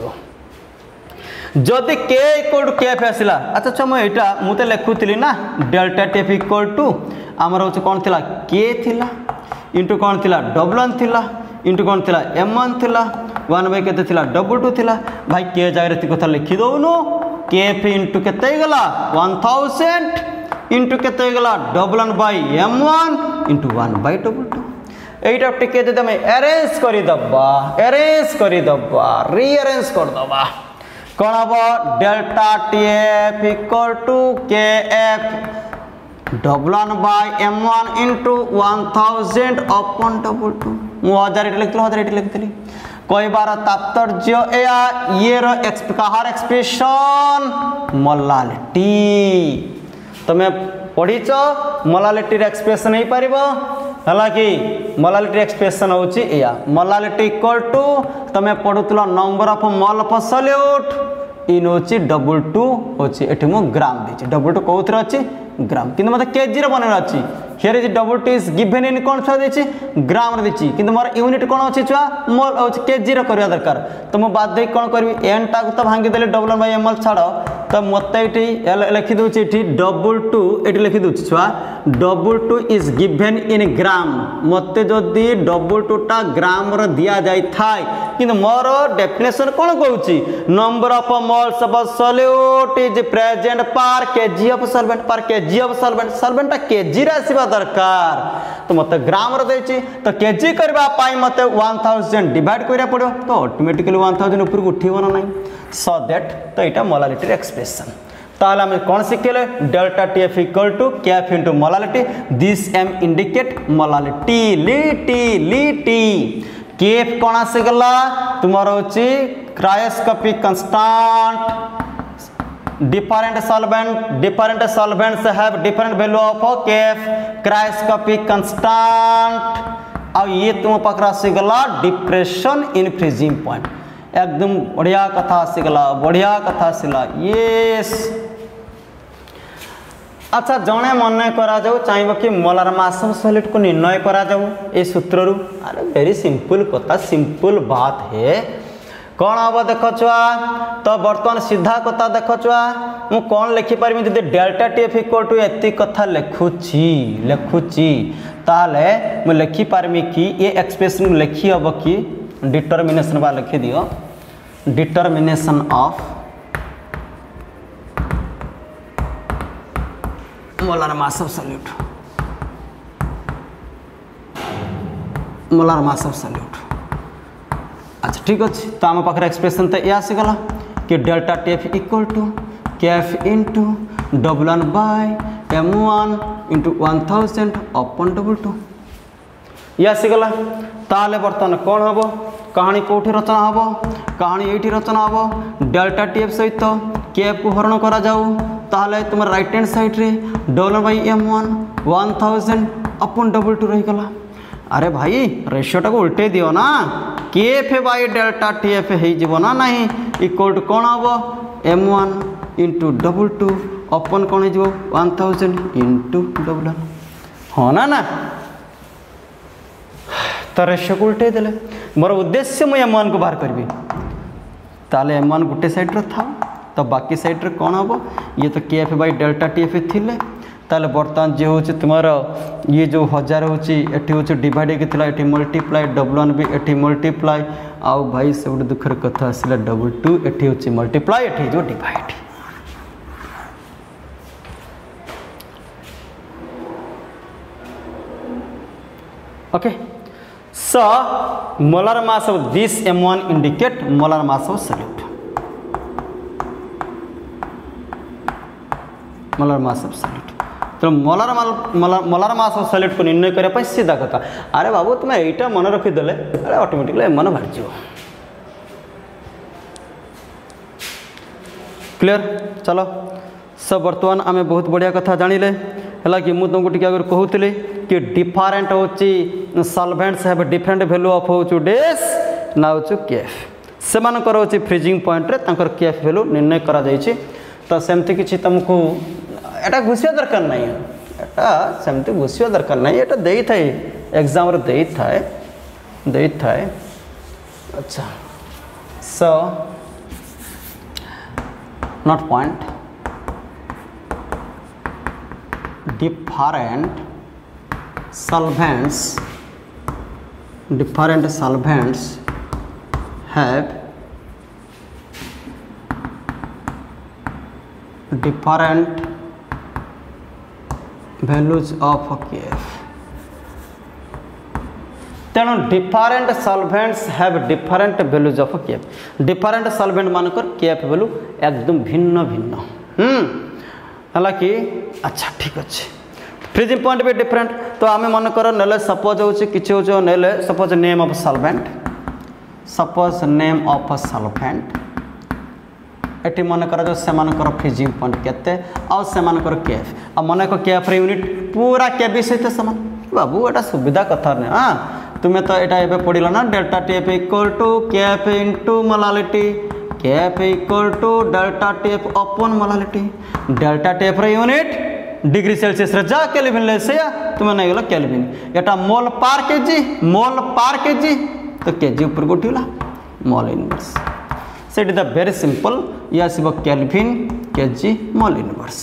जदि के इक्वल टू केफ आसला अच्छा अच्छा मुझे यहाँ मुझे लिखुली ना डेल्टा टेफ इक्वल टू आमर हूँ कौन थी के थिला इंटू कौन थी डबल वन थिला इंटू कौन थी एम वन थिला one by K double to थिला भाई के जगह कथा लिखी दौनु केफ इंटू के गला वन थाउजेंड इंटू के गला double one by M one into one by double two এইটা টিকে যদি আমি অ্যারেঞ্জ করি দবা অ্যারেঞ্জ করি দবা রিঅ্যারেঞ্জ কর দবা কোন হবো delta TF equal to KF double one by M one into one thousand upon double two मु हजार এটি লিখলি हजार এটি লিখলি কইবার তাৎপর্য এয়া ইয়ের কাহার এক্সপ্রেশন মোলালিটি তুমি পড়িছ মোলালিটির এক্সপ্রেশন হই পারিবো हालांकि मोलालिटी एक्सप्रेशन होची या मोलालिटी इक्वल टू तमे पढुतलो number of mole of solute in होची डबल टू होची एठी मु ग्राम देची डबल टू कोथरे अछि ग्राम किंतु मते केजी रे बनेला अछि here is double two is given in कोन छा देची ग्राम रे देची किंतु मोर यूनिट कोन अछि छुआ मोल होची केजी रे करया दरकार तो मु बाद दे कोन करबी एन टा को तो भांगी देले डबल वन बाय एमएल छाड़ो तो मत ये लिखी दूसरी ये डबल टू ये लिखी दूसरी छुआ double two is given in gram मत जदि डबल टूटा ग्राम दिया जाए कि मोर डेफिनेशन कौन कहूँ number of moles of solute is present per KG of solvent per KG of solvent solvent KG रे आसीबा दरकार तो मत ग्राम रे देछि तो केजी करबा पाई मते वन थाउजेंड डिवाइड करिया पड़ो तो ऑटोमेटिकली वन थाउजेंड ऊपर उठिबो ना नहीं सो दैट तो यहाँ मोलालिटी एक्सप्रेशन ताले हमें कौन शिखेले delta TF equal to KF into molality this M indicate molality लिटी लिटी केएफ कौन आसीगला तुमर होची cryoscopic constant different solvent different solvents have different value of KF cryoscopic constant आ ये तुम पाखरा आसीगला डिप्रेशन इन फ्रीजिंग पॉइंट एकदम बढ़िया कथा आसीगला बढ़िया कथा आसला यस अच्छा जड़े मन करा जाऊ चाहिए कि मोलार मास सॉल्यूट को निर्णय करा जाऊ ए सूत्र रु अरे वेरी सिंपल कथा सिंपल बात है कौन हम देख छुआ तो बर्तमान सीधा कथा देख छुआ मु कौन लिखि पारि जदि डेल्टा टीएफ इक्वल टू एति कथा लिखुची लिखुची ताले मु लिखि पारमी कि ये एक्सप्रेशन लिखि हबो कि डिटर्मिनेशन बा लिखि दियो determination of molar mass of solute molar mass of solute अच्छा ठीक अच्छे तो आम पाखे एक्सप्रेशन तो यह आसीगला कि delta TF equal to KF into double one by M one into one thousand upon double two ये आसीगला ताले बर्तमान कौन हम कहानी कौटी रचना हम कहानी ये रचना हम डेल्टा टीएफ सहित केएफ को हरण करा जाऊ ताले तुम राइट हैंड साइड रे double one by M one one thousand upon double two रही गला अरे भाई रेशियोटा को उल्टे दियो ना केएफ बाय डेल्टा टीएफ हो ना नहीं इक्वल टू कौन हम M one into double two upon कौन हो one thousand into double one हाँ ना ना तो रेशियो को उल्टे देले मोर उद्देश्य मुझे एम वन को बाहर करी ताले एम वन गोटे सैड्रे था तो बाकी सैड्रे कौन हम ये तो केएफ बाय डेल्टा टीएफ थिले ताले बर्तमान जे हूँ तुमार ये जो हजार हूँ एटी हूँ डिवाइड होती मल्टीप्लाई डबल वन भी एटी मल्टीप्लाई आउ भाई सब दुखर कथा आसला डबल टू एटी हूँ मल्टीप्लाई एटी जो divide okay so molar mass of this M one indicate molar mass of solute molar mass of solute तो molar molar molar mass of solute को निर्णय करने सीधा कथा अरे बाबू तुम्हें यहीटा मन रखीदे अरे ऑटोमेटिकली मन बाहर क्लियर चलो सब बर्तमान आम बहुत बढ़िया कथा जानिले है कि मुझे तुमको टी आगे कहूली कि डिफरेंट हो solvents have different value of हो डेस ना हो केएफ से मानकर फ्रीजिंग पॉइंट रे तांकर केएफ वैल्यू निर्णय करा जायछि। तो सेमती किछि तुमको एटा घुसिया दरकार नहीं एटा सेमती घुसिया दरकार नहीं एटा देई थाए एग्जाम रे देई थाए देई थाए। अच्छा so not point different solvents different solvents have different values of kf तेणु different solvents have different values of KF different solvent मानकर केएफ वैल्यू एकदम भिन्न भिन्न हम्म हालांकि अच्छा ठीक अच्छे फ्रीजिंग पॉइंट भी डिफरेंट। तो आम मन कर नेले सपोज होची किछि होचो नेले suppose name of solvent suppose name of solvent एटी मन कर जो से मानकर फ्रीजिंग पॉइंट केते और से मानकर केएफ आ मन को केएफ रे यूनिट पूरा केबी सहित समान बाबू एटा सुविधा कथा ने हां तुम्हें तो एटा एबे पडिलो ना delta TF equal to KF into molality KF equal to delta TF upon molality delta TF रे यूनिट डिग्री सेल्सियस रे जा केल्विन ले से तुम्हें नहीं गला केल्विन एटा mole per KG mole per KG तो केजी ऊपर को उठिला mole inverse set is the very simple या सिबो केल्विन केजी मोल इनवर्स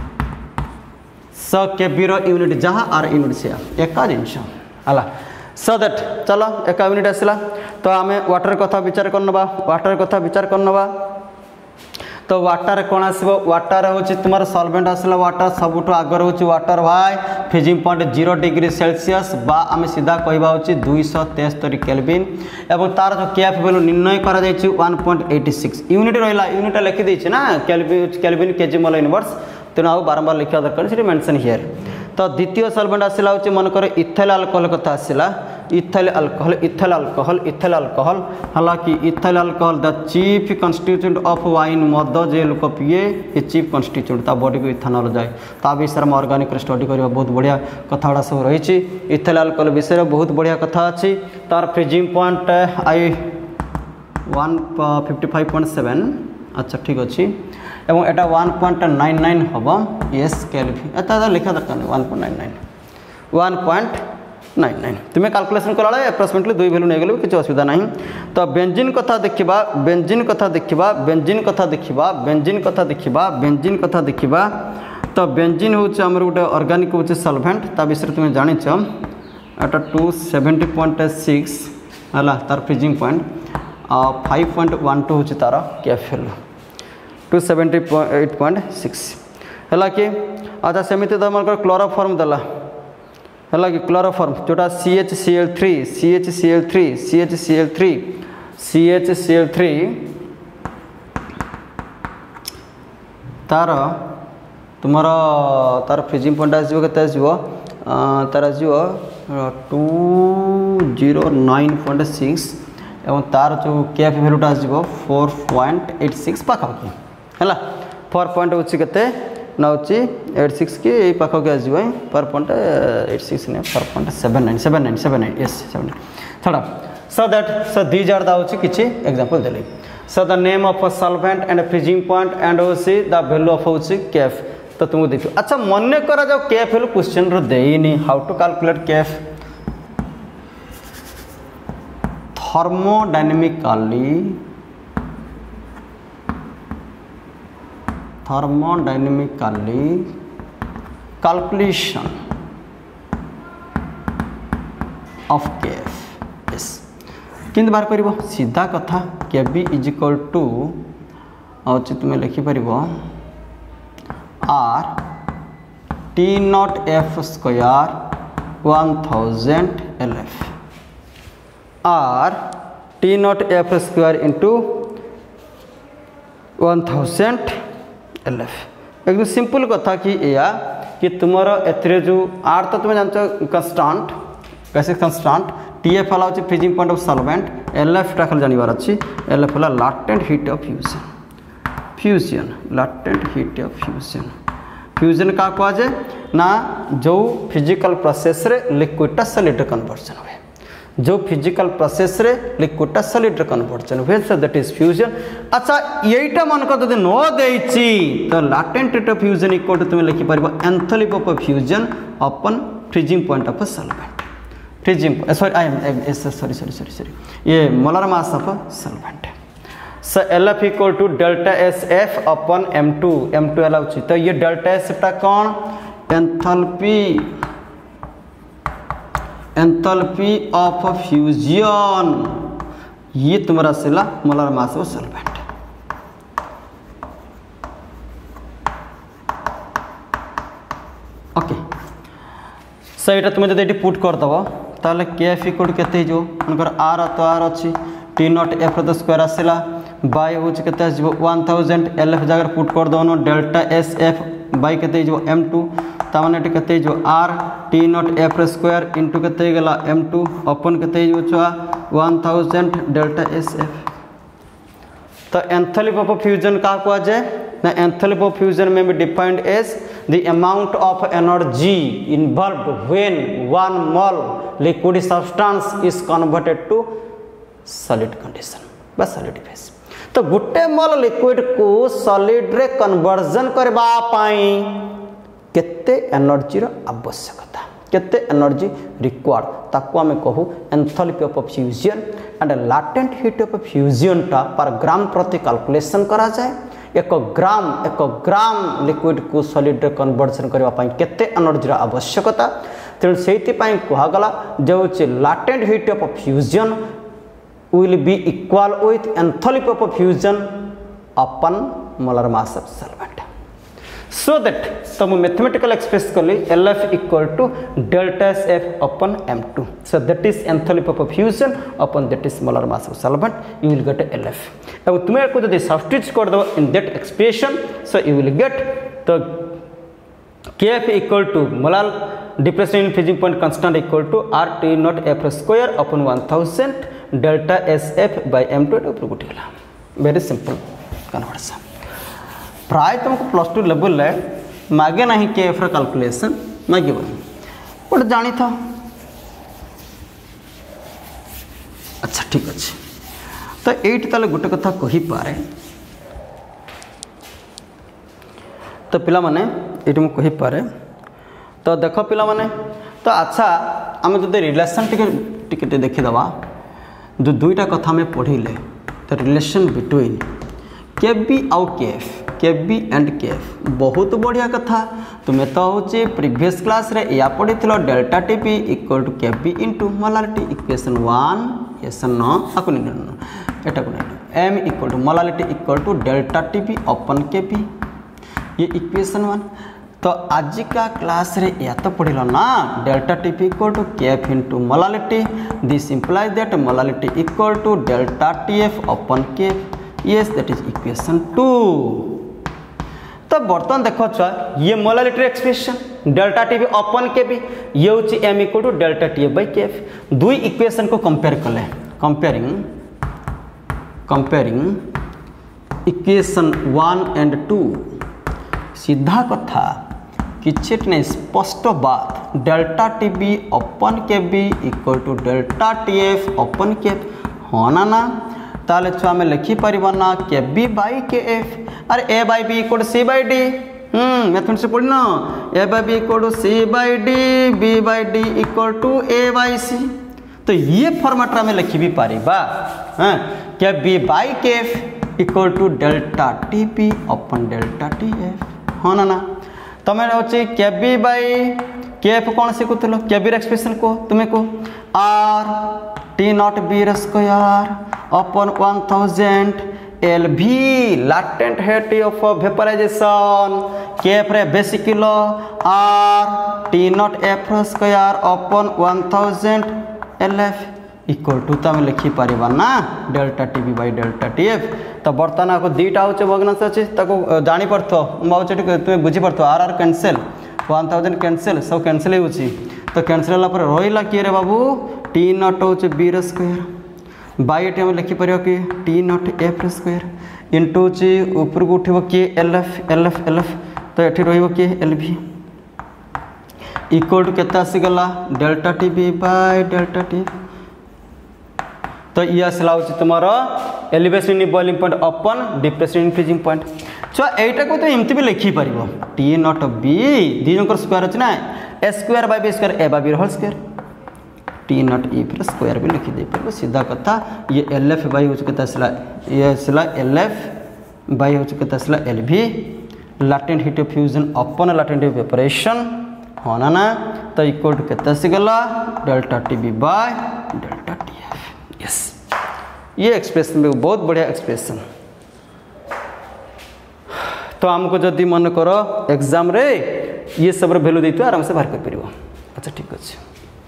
स केबी रो यूनिट जहा आर यूनिट से एका जिंस हला सो दैट चलो एक यूनिट आसला तो आम वाटर कथा विचार करनबा वाटर कथा विचार करनबा तो वाटर कौन आसो वाटर हूँ तुम सॉल्वेंट आसला वाटर सबुठ आगर हूँ वाटर भाई freezing point zero degree Celsius बा आम सीधा कहवा हूँ दुईश तेस्तरी केल्विन एवं तार जो केएफ वैल्यू निर्णय करा जायछि one point eight six unit रहा यूनिट लिखिदे ना केल्विन केल्विन केजी मोल इनवर्स तेणु आउ बारंबार लिखा दरकार से मेंशन हियर। तो द्वितीय सॉल्वेंट आसला हूँ मनकर इथाइल अल्कोहल कथा आसला ethyl alcohol ethyl alcohol ethyl alcohol हालांकि ethyl alcohol the chief constituent of wine मद जे लोक पीए ये चीफ कन्स्टिट्यूएंट ता बॉडी को इथानॉल जाए ता विषय में ऑर्गेनिक स्टडी करबा बहुत बढ़िया कथा गुड़ा सब रही इथाइल अल्कोहल विषय बहुत बढ़िया कथा अच्छी तार फ्रीजिंग पॉइंट आई one fifty five point seven अच्छा ठीक अच्छे एवं एटा वन पॉइंट नाइन नाइन हम एस केल्विन एटा लिखा दरकार नहीं one point nine nine one point nine nine तुम्हें कैलकुलेशन करा एप्रोक्सीमेटली दुई भैल्यू नहीं गले किसी असुविधा नहीं। तो बेंजीन कथा देखा बेंजीन कथा देखा बेंजीन कथा देखा बेंजीन कथा देखा बेंजीन कथा देखा तो बेंजीन हूँ आमर गोटे ऑर्गेनिक हूँ सॉल्वेंट ता विषय तुम्हें जानिच एटा टू सेवेन्टी पॉइंट सिक्स है तार freezing point five point one two हूँ तार KF value two seventy eight point six है कि अच्छा सेमती तो आम क्लोरोफॉर्म देला है कि क्लोरोफॉर्म जोटा C H C L three C H C L three C H C L three C H C L three तार तुम तार फ्रीजिंग पॉइंट आसो के आसो तार आसो two zero nine point six एवं तार जो केएफ वैल्यूटा आसो फोर पॉइंट एट सिक्स पाखापाखि है फोर पॉइंट हूँ के ना हूँ एट सिक्स की पाखक आसो फोर पॉइंट एट सिक्स नहीं four point seven nine seven nine seven nine yes seven थोड़ा so that so these are the किसी एग्जांपल देली so the name of a solvent and freezing point and um the value of um KF तो तुमको देखो अच्छा मन करा जाओ केएफ वैल्यू क्वेश्चन रो देनी how to calculate KF thermodynamically thermodynamically calculation of kf yes किंतु बाहर करिवो सीधा कथा kb is equal to अच्छे तुम्हें लिखि परिवो r t naught f square one thousand lf r t naught f square into one thousand LF एकदम simple कथा कि या कि तुमर एथरे जो आर तो तुम जानछ कंस्टांट कैसे कंस्टांट टीएफ वाला होची freezing point of solvent LF टा खाली जानिबार अछि एलएफ वाला latent heat of fusion fusion latent heat of fusion fusion क्या कह जाए ना जो फिजिकल प्रोसेस रे लिक्विड सॉलिड कन्वर्जन हुए जो फिजिकल प्रोसेस रे लिक्विड सॉलिड कन्वर्जन हुए सो दैट इज फ्यूजन। अच्छा यहीटा मन को जब न देछि तो latent rate of fusion equal to तुम लिखि परबो enthalpy of fusion upon freezing point of solvent freezing sorry I am sorry sorry sorry sorry ये molar mass of solvent so L F equal to delta S F upon M two M two L होची तो ये delta S टा कौन enthalpy enthalpy of fusion ये तुम्हारा सिला molar mass of solvent. Okay so ये तुम्हें जब ये पुट कर दबो ताले के एफ इक्वल केते जो मनकर आर तो आर अच्छी T not F the square आसला बाय हो केते जो वन थाउजेंड एल एफ जगह पुट कर दो डेल्टा एस एफ बाय केते जो एम टू तामने केते जो R T not F square into केते गला एम टू अपन केते जो छुआ one thousand delta S F. तो एंथैल्पी ऑफ फ्यूजन का कहा जाए ना enthalpy of fusion may be defined as the amount of energy involved when one mole liquid substance is converted to solid condition बा solid phase. तो गोटे mole liquid को solid रे कन्वर्जन करबा पाई केते एनर्जी रो आवश्यकता केते एनर्जी रिक्वायर्ड ताको हमें कहू enthalpy of fusion and latent heat of fusion टा पर ग्राम प्रति कैलकुलेशन करा जाए एक ग्राम एक ग्राम लिक्विड को सॉलिड रे कन्वर्जन करबा पाई केते एनर्जी रो आवश्यकता तेणु सेति पाई कहा गला जो latent heat of fusion will be equal with enthalpy of fusion upon molar mass of solvent so that तो मैं mathematical express कर ली L F equal to delta S F upon M two so that is enthalpy of fusion upon that is molar mass of solvent you will get L F अब तुम्हें को यदि substitute कर दो in that expression so you will get the K F equal to molar depression in freezing point constant equal to R T naught F square upon one thousand delta S F by M two ऊपर उठीगला very simple conversion प्राय तुमको plus two level मागे ना के F calculation मागे गोटे जानी था। अच्छा ठीक अच्छे तो ये ताले गोटे कथा कही पारे तो पिला माने ये मु कही पारे तो देख पिला माने तो अच्छा आम जो रिलेशन टिके टिके देखीदबा जो दुईटा कथा में पढ़ले the relation between K B आउ के एफ के बी एंड के एफ बहुत बढ़िया कथा तुम्हें तो हूँ प्रीवियस क्लास रे या पढ़ी delta T B equal to K B into molarity equation one equation न आपको नहीं एटा को नहीं M equal to molarity equal to delta T B upon K B ये इक्वेशन वन। तो आज का क्लास रे या तो पढ़ल ना delta T P equal to K F into molality this implies that molality equal to delta T F upon K yes that is equation two. तो बर्तमान देखो छुआ ये molality expression delta T P upon K B ये हूँ M equal to delta T F by K F दुई equation को compare कले comparing comparing equation one and two सीधा कथा किसी नहीं स्पष्ट बात delta T B upon K B equal to delta T F upon K हाँ ना ना ताले छुआ में लिखिपर ना के बी बाई के एफ अरे A by B equal to C by D hmm mathematics से पढ़ी ना A by B equal to C by D B by D equal to A by C तो ये फॉर्मेट में लिखी भी पारी बा हाँ K B by K F equal to delta T B upon delta T F हाँ ना ना तुम्हें हूँ के बी बाई के एफ कौन शिखुल के बी एक्सप्रेशन को तुम्हें को R T not B square upon one thousand L V latent heat of vaporization K F रे बेसिक किलो R T not F square upon one thousand L F equal to तो लिखी पार ना delta T B by delta T F. तो बर्तमान आपको दुईटा हूँ भग्नांश अच्छे जापर तुम्हें बुझीपार R R cancel one thousand cancel सब कैनसेल हो तो कैनसेल रहा किए रे बाबू टी नॉट हूँ बी स्क्वायर बाई ये लिखिपर कि T not F square into ऊपर को उठो किए L F L F L F तो ये रही किए एल भी इक्वल टू केते आसीगला delta T B by delta T तो ये आसला हो तुम elevation in boiling point upon depression in freezing point छुआ एटा को तो एमती भी लिखि पारिबो टी नॉट बी दी जंकर स्क्वायर अछि ना A square by B square A by B whole square T not E फिर स्क्वायर भी लिखि दे पारिबो सीधा कथा ये एल एफ बाय हो केते आसला ये आसला एल एफ बाय हो केते आसला L V latent heat of fusion upon latent heat of evaporation होना ना तो इक्वल टू केते आसीगला delta T B by delta T F yes ये एक्सप्रेशन बहुत बढ़िया एक्सप्रेशन तो आमको जदि मन कर एग्जाम रे ये सब वैल्यू देते आराम से बाहर कर पारिबो अच्छा ठीक अच्छे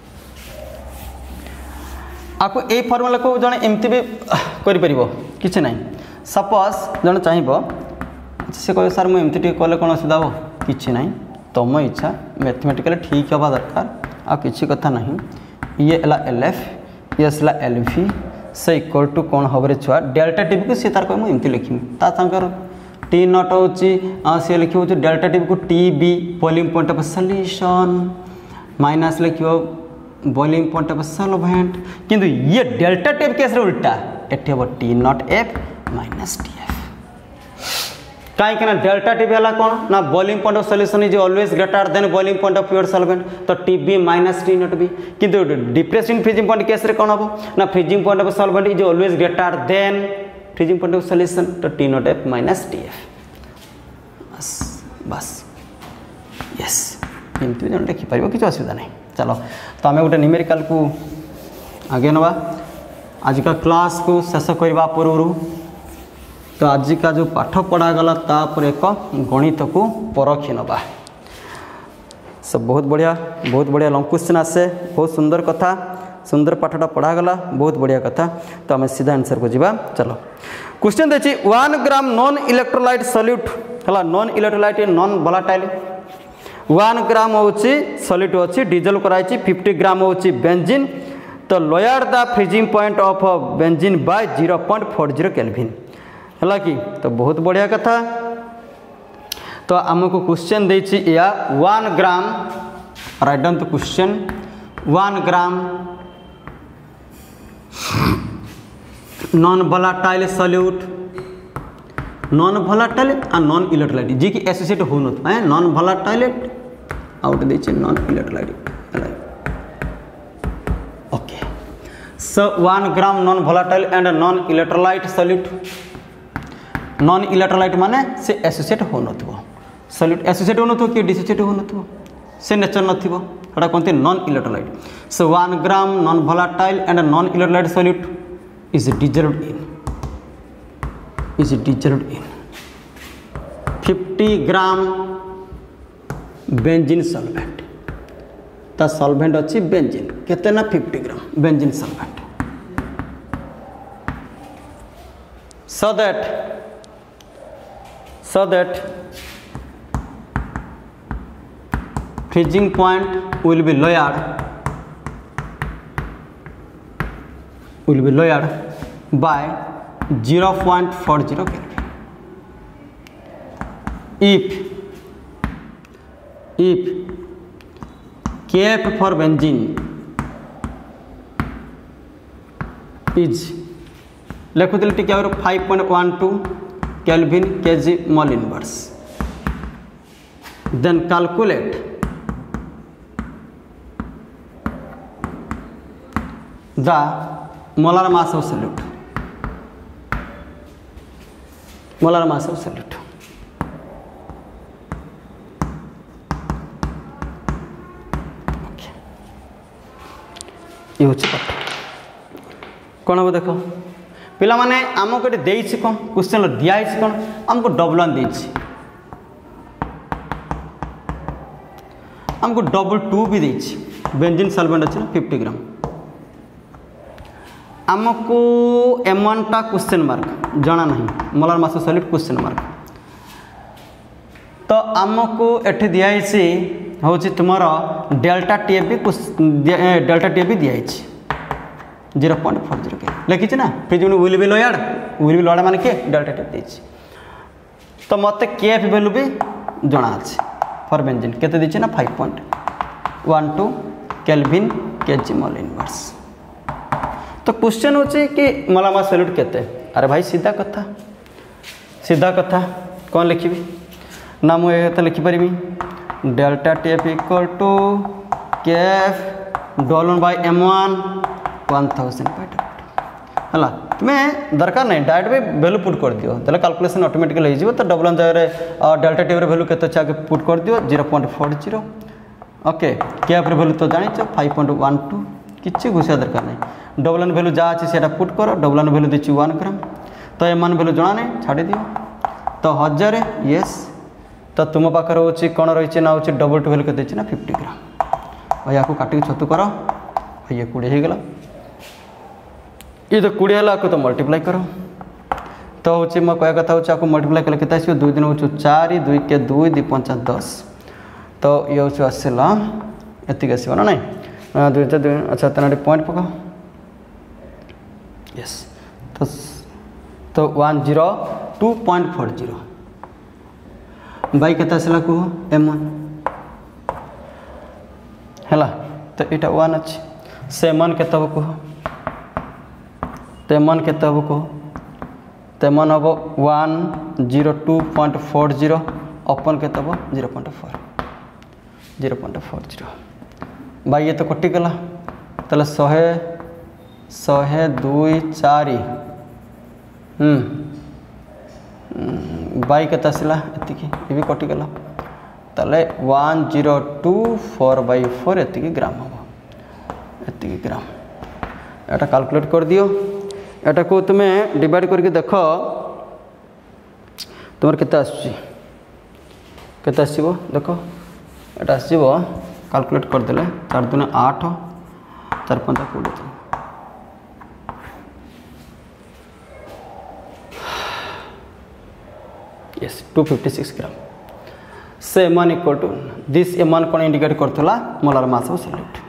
आपको ये फर्मुला को जन एमती भी कर पारिबो किछि नहीं सपोज जन चाहिबो से कहे सर मुझे एमती कले कौन असुविधा हो किछि नहीं तुम इच्छा मैथमेटिकली ठीक हवा दरकार आ किछि कथा नहीं ये एला एल एफ ये असला एल भी से इक्वल टू कौन हम रे छुआ डेल्टा टी को सी तार कह मुझे एमती लिखी ता संकर टी नॉट हो सी लिखो डेल्टा टी को T B boiling point of solution minus लिखो बॉइलिंग पॉइंट ऑफ सॉल्वेंट किंतु ये डेल्टा टी केस रे उल्टा एठी हम T not F minus T F कहीं डेल्टा टी है कौन ना boiling point of solution is always greater than boiling point of pure solvent तो T B minus T not B किंतु डिप्रेसिंग फ्रीजिंग पॉइंट केस रे कौन हम ना freezing point of solvent is always greater than freezing point of solution तो T not F minus T F बस बस yes एमती जन लिखि पारिबो किछ असुविधा नहीं चलो तो आम गोटे न्यूमेरिकल को आगे नवा आज का क्लास को शेष करने पूर्व तो आज का जो पाठ पढ़ागला तापर एक गणित को परखी नवा सब बहुत बढ़िया बहुत बढ़िया लंग क्वेश्चन आसे बहुत सुंदर कथा सुंदर पाठटा पढ़ागला बहुत बढ़िया कथा तो आम सीधा आंसर को जीवा चलो क्वेश्चन देखिए one gram non electrolyte solute है non electrolyte non volatile one gram हूँ सॉल्यूट अच्छी डीजल कराई फिफ्टी ग्राम हूँ बेंजीन तो lower the freezing point of benzene by zero point four zero kelvin है कि तो बहुत बढ़िया कथा तो आमको क्वेश्चन देछि या one gram write down the question one gram non volatile solute non volatile और नॉन इलेक्ट्रोलाइट जी की एसोसिएट हो न नॉन वोलाटाइल आउट देछि non electrolyte okay so one gram non volatile and non electrolyte solute non electrolyte माने से associate हो नथिबो सॉल्यूट एसोसिएट हो नथिबो कि डिसोसिएट हो नथिबो से नेचर नथिबो एटा कोनते non electrolyte so one gram non volatile and non electrolyte solute is dissolved in is dissolved in fifty gram benzene solvent ता सॉल्वेंट अच्छी बेंजीन केते ना fifty gram benzene solvent so that so that freezing point will be lowered will be lowered by zero point four zero Kelvin. If if Kf for benzene is लिखुल टी five point one two kelvin KG mole inverse then calculate the molar mass of solute molar mass of solute ये हूँ कौन हम देख पिला माने आमको ये कौन क्वेश्चन दिखाई कौन आमको डबल वन देछि आमको डबल टू भी देछि बेंजीन सॉल्वेंट अच्छे फिफ्टी ग्राम आमको एम वन टा क्वेश्चन मार्क जना नहीं molar mass solute question mark तो आमको एठी दिखाई हूँ तुम डेल्टा टी भी डेल्टा टी भी दिखाई zero point four zero K लिखी ना freezing will be lowered will be lowered माने के डेल्टा टी देछि तो मते केएफ वैल्यू भी जना अच्छे फॉर बेंजीन केते दीची ना five point one two kelvin KG मोल इनवर्स। तो क्वेश्चन होची कि मोलामास सॉल्यूट केते। अरे भाई सीधा कथा सीधा कथा कौन लिखी ना मुझे तो लिखिपारि delta T F equal to K F double by M one one thousand by है तुम्हें दरकार नहीं डायरेक्ट भी वैल्यू पुट कर दियो तेल कैलकुलेशन ऑटोमेटिकली हो तो डबल जगह डेल्टा टी वैल्यू के आगे पुट कर दियो zero point four zero okay K F value तो जानी फाइव पॉइंट वन टू किसी घुसा दरकार नहीं डबल एन वैल्यू जहाँ अच्छे से पुट कर डबल एन वैल्यू दीची वन ग्राम तो एम वन वैल्यू जना नहीं छाड़ी दियो तो हजार येस तो तुम पाखे हूँ कौन रही ना हूँ डबल टू वैल्यू के ना फिफ्टी ग्राम और या काटिक छतु कर ये कोड़े हो गला ये तो कोड़े है तो मल्टीप्लाई करो तो हूँ मैं कह कथा हूँ मल्टीप्लाई कले के आस दुई दिन हूँ चार दुई के दुई दुई पंचा दस तो ये हूँ आसला एतिक आस ना ना दुई दुई अच्छा तेना पॉइंट पकाओ यस तो तो one zero two point four zero by K आसला कह एम वन है तो यहाँ वन अच्छे से एम वन के कह तो एम वन के कह तो एम वन हम one zero two point four zero upon K zero point four zero point four zero by ये तो कटिगला ताले शहे शहे दुई चार बाई के आसला एतिकी ये भी कटिगला ताले one zero two four by four एतिकी ग्राम हम एतिकी ग्राम एटा कैलकुलेट कर दियो एटा को तुम्हें डिवाइड करके देख तुम केते आसुची केते आसीबो देख एटा आसीबो कैलकुलेट कर देले चार दुने आठ चार पंचा कोड़े yes two fifty six gram से M one equal to this M one कौन इंडिकेट करथला मोलार मास ऑफ सॉल्यूट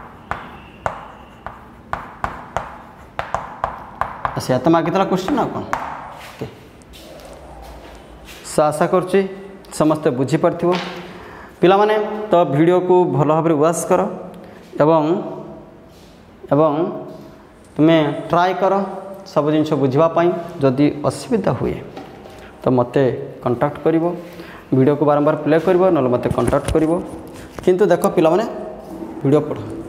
अच्छा तो मागित क्वेश्चन ना कौन ओके आशा करुच्ची समस्ते बुझीपार पिला माने तो वीडियो को भल भाव वाच कर एवं एवं तुम्हें ट्राई कर सब जिन बुझापी जदि असुविधा हुए तो मते कांटेक्ट कर वीडियो को बारंबार प्ले कर ना मते कांटेक्ट कर किंतु देख पिला माने वीडियो पढ़